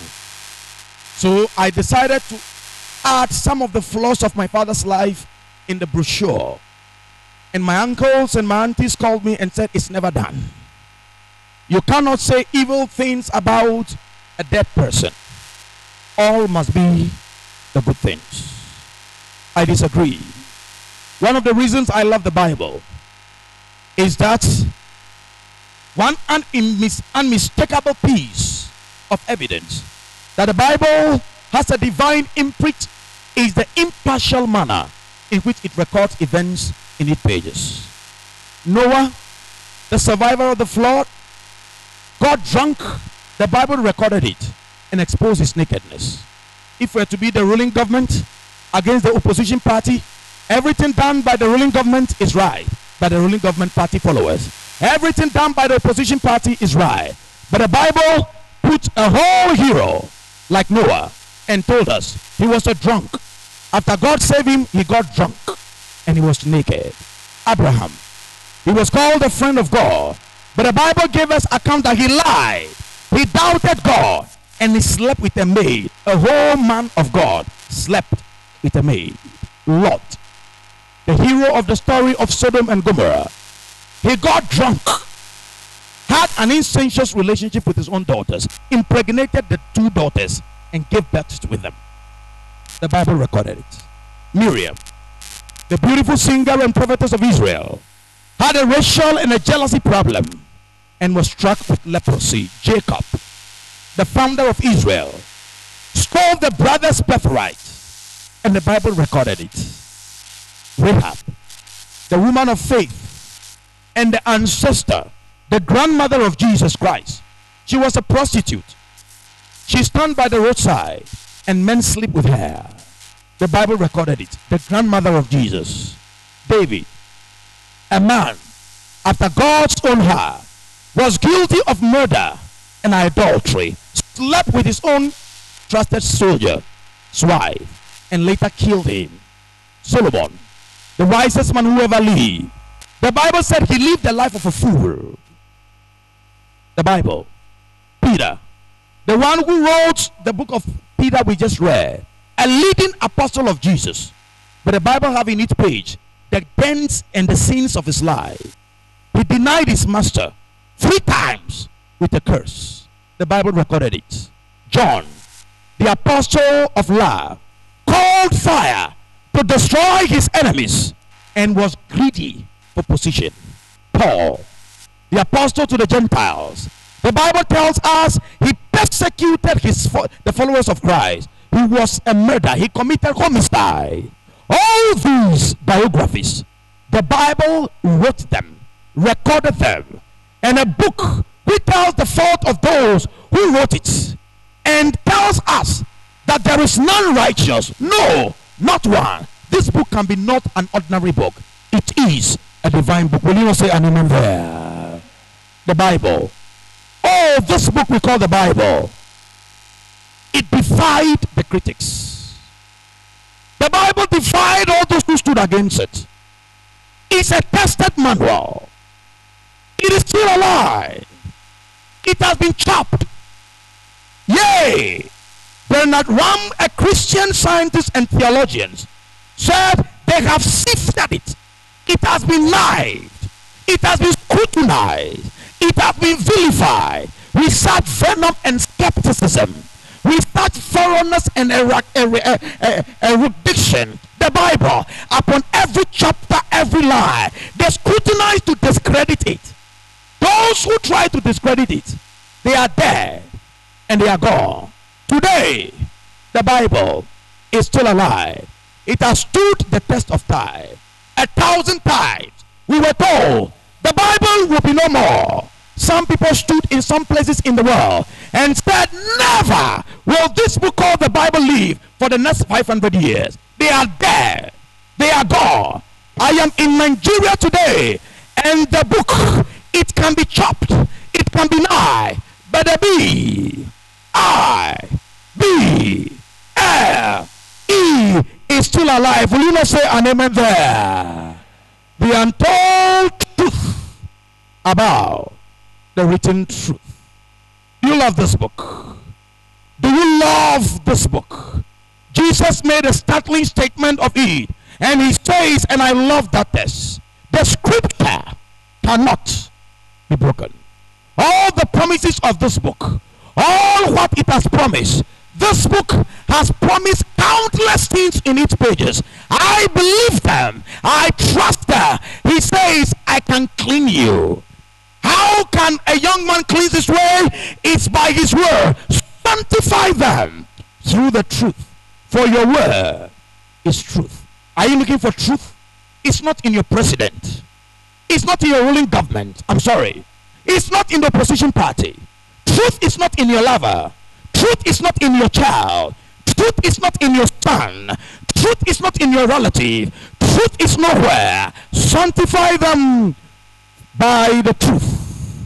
So I decided to add some of the flaws of my father's life in the brochure. And my uncles and my aunties called me and said, it's never done. You cannot say evil things about a dead person. All must be the good things. I disagree. One of the reasons I love the Bible is that one unmistakable piece of evidence that the Bible has a divine imprint is the impartial manner in which it records events in its pages. Noah, the survivor of the flood, got drunk. The Bible recorded it and exposed his nakedness. If we're to be the ruling government against the opposition party, everything done by the ruling government is right, by the ruling government party followers. Everything done by the opposition party is right. But the Bible put a whole hero like Noah and told us he was a drunk. After God saved him, he got drunk and he was naked. Abraham, he was called a friend of God, but the Bible gave us account that he lied. He doubted God and he slept with a maid. A whole man of God slept with a maid. Lot, the hero of the story of Sodom and Gomorrah, he got drunk, had an incestuous relationship with his own daughters, impregnated the two daughters and gave birth to them. The Bible recorded it. Miriam, the beautiful singer and prophetess of Israel, had a racial and a jealousy problem and was struck with leprosy. Jacob, the founder of Israel, stole the brother's birthright and the Bible recorded it. Rahab, the woman of faith and the ancestor, the grandmother of Jesus Christ, she was a prostitute. She stand by the roadside and men sleep with her. The Bible recorded it. The grandmother of Jesus. David, a man after God's own heart, was guilty of murder and adultery, slept with his own trusted soldier's wife and later killed him. Solomon, the wisest man who ever lived, the Bible said he lived the life of a fool. The Bible. Peter, the one who wrote the book of Peter we just read, a leading apostle of Jesus, but the Bible have in its page the dents and the sins of his life. He denied his master 3 times with a curse. The Bible recorded it. John, the apostle of love, called fire to destroy his enemies, and was greedy for position. Paul, the apostle to the Gentiles, the Bible tells us he persecuted the followers of Christ. He was a murderer. He committed homicide. All these biographies, the Bible wrote them, recorded them, and a book which tells the fault of those who wrote it, and tells us that there is none righteous. No, not one. This book can be not an ordinary book. It is a divine book. Will you not say an amen there? The Bible. Oh, this book we call the Bible. It defied the critics. The Bible defied all those who stood against it. It's a tested manual. It is still alive. It has been chopped. Yea, Bernard Ramm, a Christian scientist and theologian, said they have sifted it. It has been knifed. It has been scrutinized. It has been vilified. We start venom and skepticism. We start thoroughness and erudition. The Bible, upon every chapter, every line, they scrutinize to discredit it. Those who try to discredit it, they are dead and they are gone. Today, the Bible is still alive. It has stood the test of time. 1,000 times we were told the Bible will be no more. Some people stood in some places in the world and said, never will this book called the Bible live for the next 500 years. They are dead. They are gone. I am in Nigeria today, and the book, it can be chopped. It can be nigh. But the B-I-B-L-E is still alive. Will you not say an amen there? The untold truth about the written truth. Do you love this book? Do you love this book? Jesus made a startling statement of it, and he says, and I love that text, the scripture cannot be broken. All the promises of this book, all what it has promised, this book has promised countless things in its pages. I believe them. I trust them. He says, I can clean you. How can a young man cleanse his way? It's by his word. Sanctify them through the truth. For your word is truth. Are you looking for truth? It's not in your president. It's not in your ruling government. I'm sorry. It's not in the opposition party. Truth is not in your lover. Truth is not in your child. Truth is not in your son. Truth is not in your relative. Truth is nowhere. Sanctify them by the truth.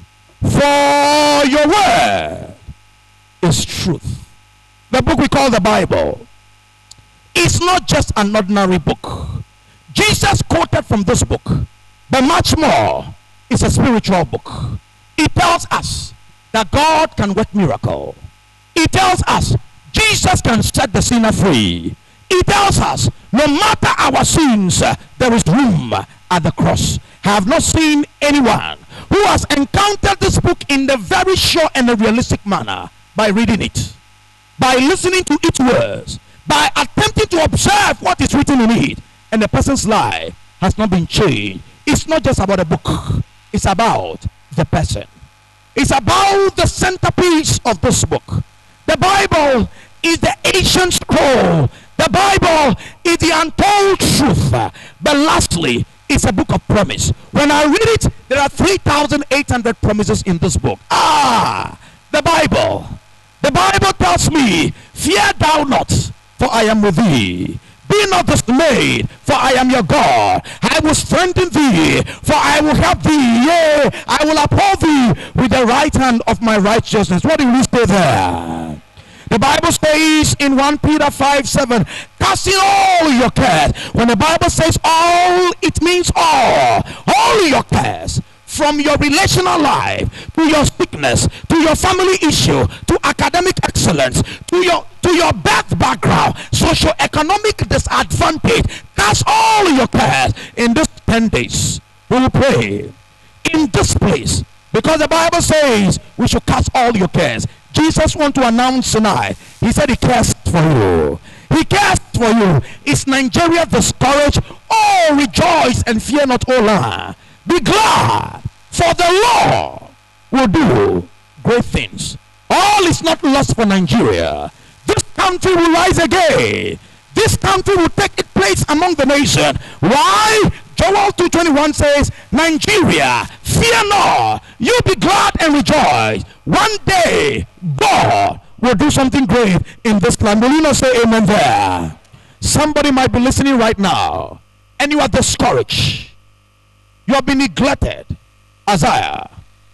For your word is truth. The book we call the Bible is not just an ordinary book. Jesus quoted from this book, but much more. It's a spiritual book. It tells us that God can work miracle. It tells us Jesus can set the sinner free. It tells us no matter our sins, there is room at the cross. I have not seen anyone who has encountered this book in the very sure and a realistic manner by reading it, by listening to its words, by attempting to observe what is written in it, and the person's life has not been changed. It's not just about a book. It's about the person. It's about the centerpiece of this book. The Bible is the ancient scroll. The Bible is the untold truth. But lastly, it's a book of promise. When I read it, there are 3,800 promises in this book. The Bible. The Bible tells me, fear thou not, for I am with thee. Be not dismayed, for I am your God. I will strengthen thee, for I will help thee. Yea, I will uphold thee with the right hand of my righteousness. What do you say there? The Bible says in 1 Peter 5:7, casting all your cares. When the Bible says all, it means all. All your cares. From your relational life, to your sickness, to your family issue, to academic excellence, to your birth background, socio-economic disadvantage. Cast all your cares in these 10 days. We will pray in this place, because the Bible says we should cast all your cares. Jesus wants to announce tonight. He said he cares for you. He cares for you. Is Nigeria discouraged? Oh, rejoice and fear not, O land. Be glad, for the Lord will do great things. All is not lost for Nigeria. This country will rise again. This country will take its place among the nation. Why? Joel 2:21 says, Nigeria, fear not. You be glad and rejoice. One day, God will do something great in this land. Will you not say amen there? Somebody might be listening right now, and you are discouraged. You have been neglected. Isaiah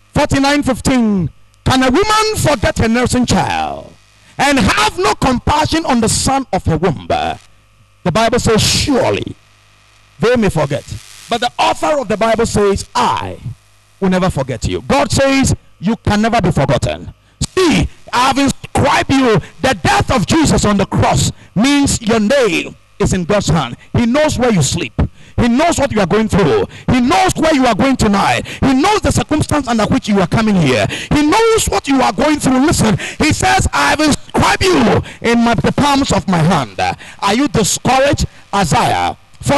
49:15. Can a woman forget her nursing child and have no compassion on the son of her womb? The Bible says, surely they may forget, but the author of the Bible says, I will never forget you. God says, you can never be forgotten. See, I have inscribed you. The death of Jesus on the cross means your name is in God's hand. He knows where you sleep. He knows what you are going through. He knows where you are going tonight. He knows the circumstance under which you are coming here. He knows what you are going through. Listen, he says, I have inscribed you in the palms of my hand. Are you discouraged? Isaiah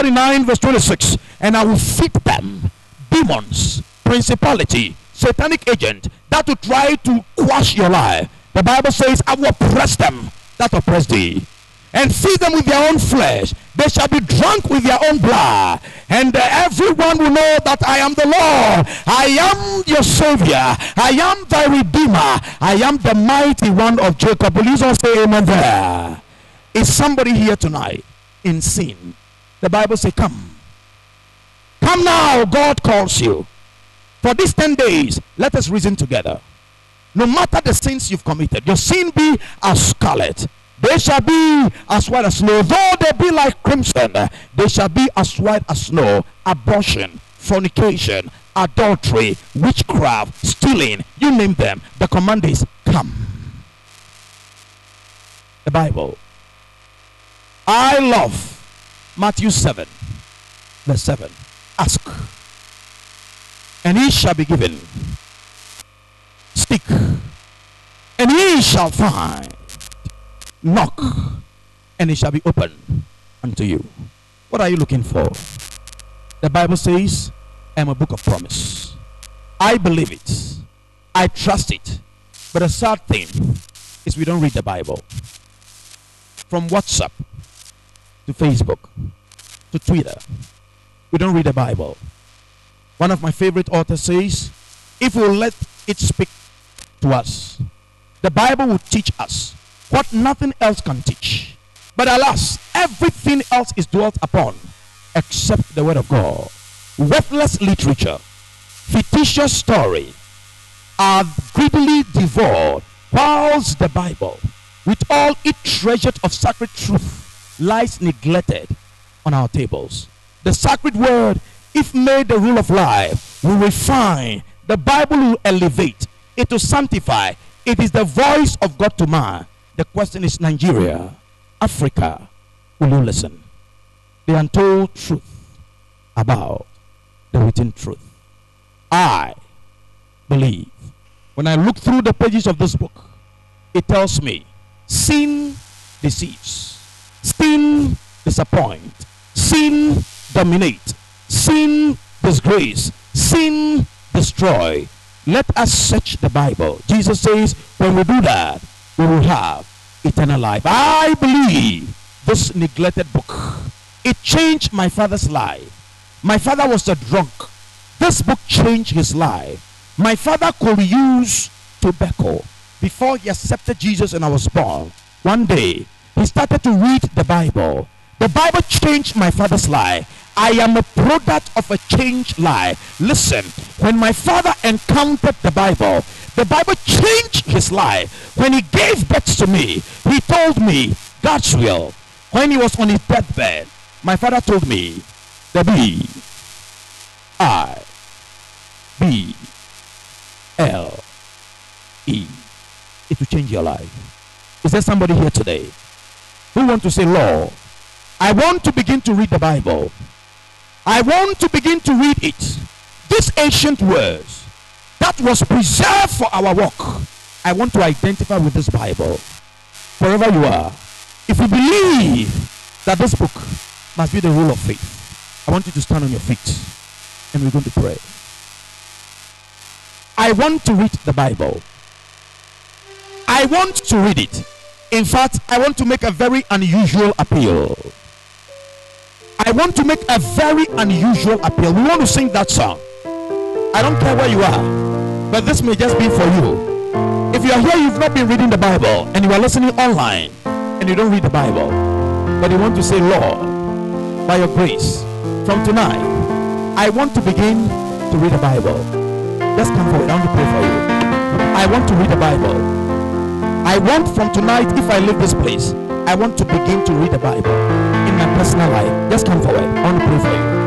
49:26. And I will feed them, demons, principality, satanic agent that will try to quash your life. The Bible says, I will oppress them that oppress thee, and feed them with their own flesh. They shall be drunk with their own blood, and everyone will know that I am the Lord. I am your Savior. I am thy Redeemer. I am the mighty one of Jacob. Will you all say amen there? Is somebody here tonight in sin? The Bible says, come. Come now, God calls you. For these 10 days, let us reason together. No matter the sins you've committed, your sin be as scarlet. They shall be as white as snow. Though they be like crimson, they shall be as white as snow. Abortion, fornication, adultery, witchcraft, stealing, you name them. The command is, come. The Bible. I love Matthew 7, verse 7. Ask, and ye shall be given. Seek, and ye shall find. Knock, and it shall be opened unto you. What are you looking for? The Bible says, I am a book of promise. I believe it. I trust it. But the sad thing is we don't read the Bible. From WhatsApp to Facebook to Twitter, we don't read the Bible. One of my favorite authors says, if we will let it speak to us, the Bible will teach us what nothing else can teach. But alas, everything else is dwelt upon except the word of God. Worthless literature, fictitious story are greedily devoured, whilst the Bible, with all its treasures of sacred truth, lies neglected on our tables. The sacred word, if made the rule of life, will refine. The Bible will elevate. It will sanctify. It is the voice of God to man. The question is, Nigeria, Africa, will you listen? The untold truth about the written truth. I believe, when I look through the pages of this book, it tells me, sin deceives, sin disappoints, sin dominates, sin disgrace, sin destroy. Let us search the Bible. Jesus says, when we do that, we will have eternal life. I believe this neglected book, it changed my father's life. My father was a drunk. This book changed his life. My father could use tobacco before he accepted Jesus and I was born. One day, he started to read the Bible. The Bible changed my father's life. I am a product of a changed life. Listen, when my father encountered the Bible changed his life. When he gave birth to me, he told me God's will. When he was on his deathbed, my father told me, the B-I-B-L-E. It will change your life. Is there somebody here today who want to say, Lord, I want to begin to read the Bible. I want to begin to read it. These ancient words that was preserved for our work, I want to identify with this Bible. Wherever you are, If you believe that this book must be the rule of faith, I want you to stand on your feet and we're going to pray. I want to read the Bible. I want to read it. In fact, I want to make a very unusual appeal. I want to make a very unusual appeal. We want to sing that song. I don't care where you are, but this may just be for you. If you are here, you've not been reading the Bible, and you are listening online, and you don't read the Bible, but you want to say, Lord, by your grace, from tonight, I want to begin to read the Bible. Just come forward. I want to pray for you. I want to read the Bible. I want from tonight, if I leave this place, I want to begin to read the Bible in my personal life. Just come forward. I want to pray for you.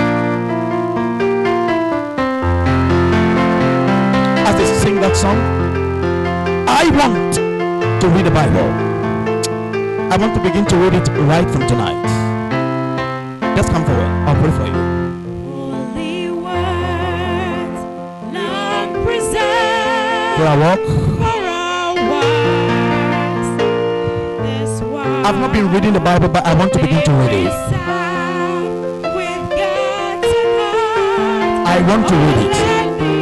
As they sing that song, I want to read the Bible. I want to begin to read it right from tonight. Just come forward. I'll pray for you. Holy words, long preserved For our walk, for our words. This word I've not been reading the Bible, but I want to begin to read it. with God's heart. I want to read it.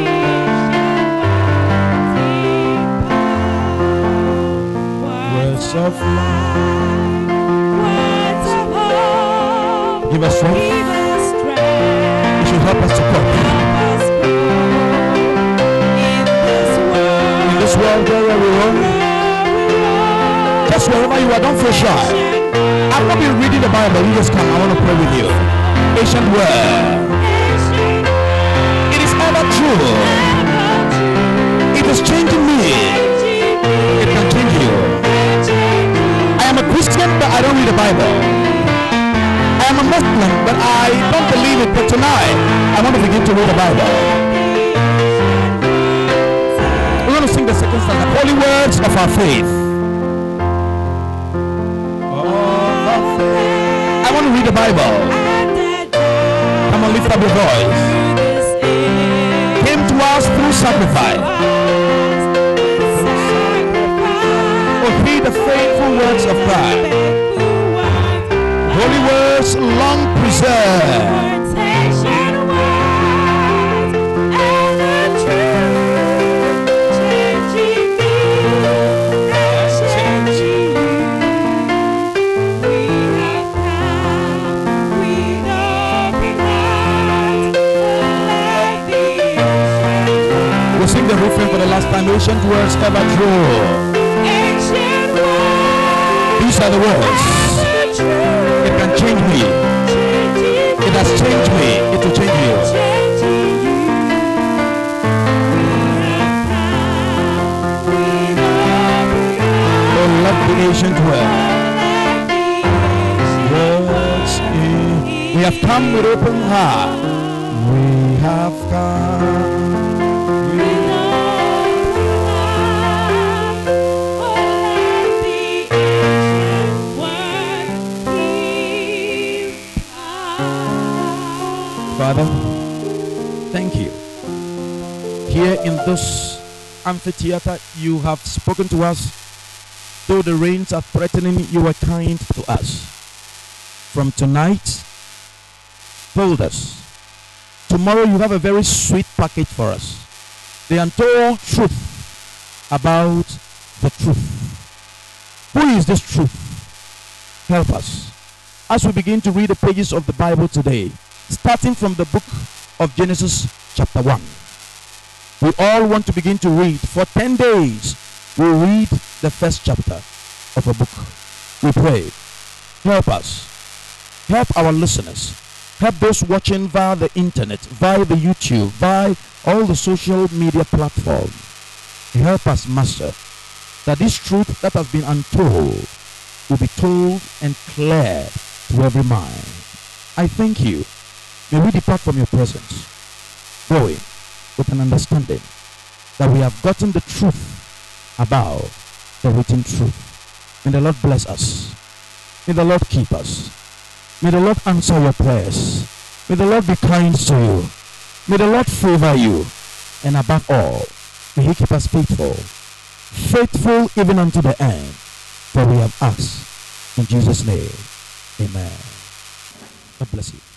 Words of words of hope. Give us strength. Give us strength. It should help us to cope. Help us grow in this world. Wherever we roam, just wherever you are, don't feel shy. I've not been reading the Bible. You just come. I want to pray with you. Ancient word. It is ever true. It is changing me. It can change you. I am a Christian, but I don't read the Bible. I am a Muslim, but I don't believe it. But tonight, I want to begin to read the Bible. We're going to sing the second stanza, holy words of our faith. I want to read the Bible. Come on, lift up your voice. Came to us through sacrifice. Oh, hear the faithful words of God. Holy words long preserved. We'll sing the refrain for the last time. Ancient words ever true. These are the words. It can change me. It has changed me. It will change you. Oh, love the ancient words. We have come with open heart. We have come. Father, thank you. Here in this amphitheater, you have spoken to us. Though the rains are threatening, you are kind to us. From tonight, told us. Tomorrow you have a very sweet package for us. The untold truth about the truth. Who is this truth? Help us as we begin to read the pages of the Bible today. Starting from the book of Genesis chapter 1. We all want to begin to read. For 10 days, we'll read the first chapter of a book. We pray. Help us. Help our listeners. Help those watching via the internet, via the YouTube, via all the social media platforms. Help us, Master, that this truth that has been untold will be told and cleared to every mind. I thank you. May we depart from your presence, going with an understanding that we have gotten the truth about the written truth. May the Lord bless us. May the Lord keep us. May the Lord answer your prayers. May the Lord be kind to you. May the Lord favor you. And above all, may He keep us faithful. Faithful even unto the end. For we have asked In Jesus' name, amen. God bless you.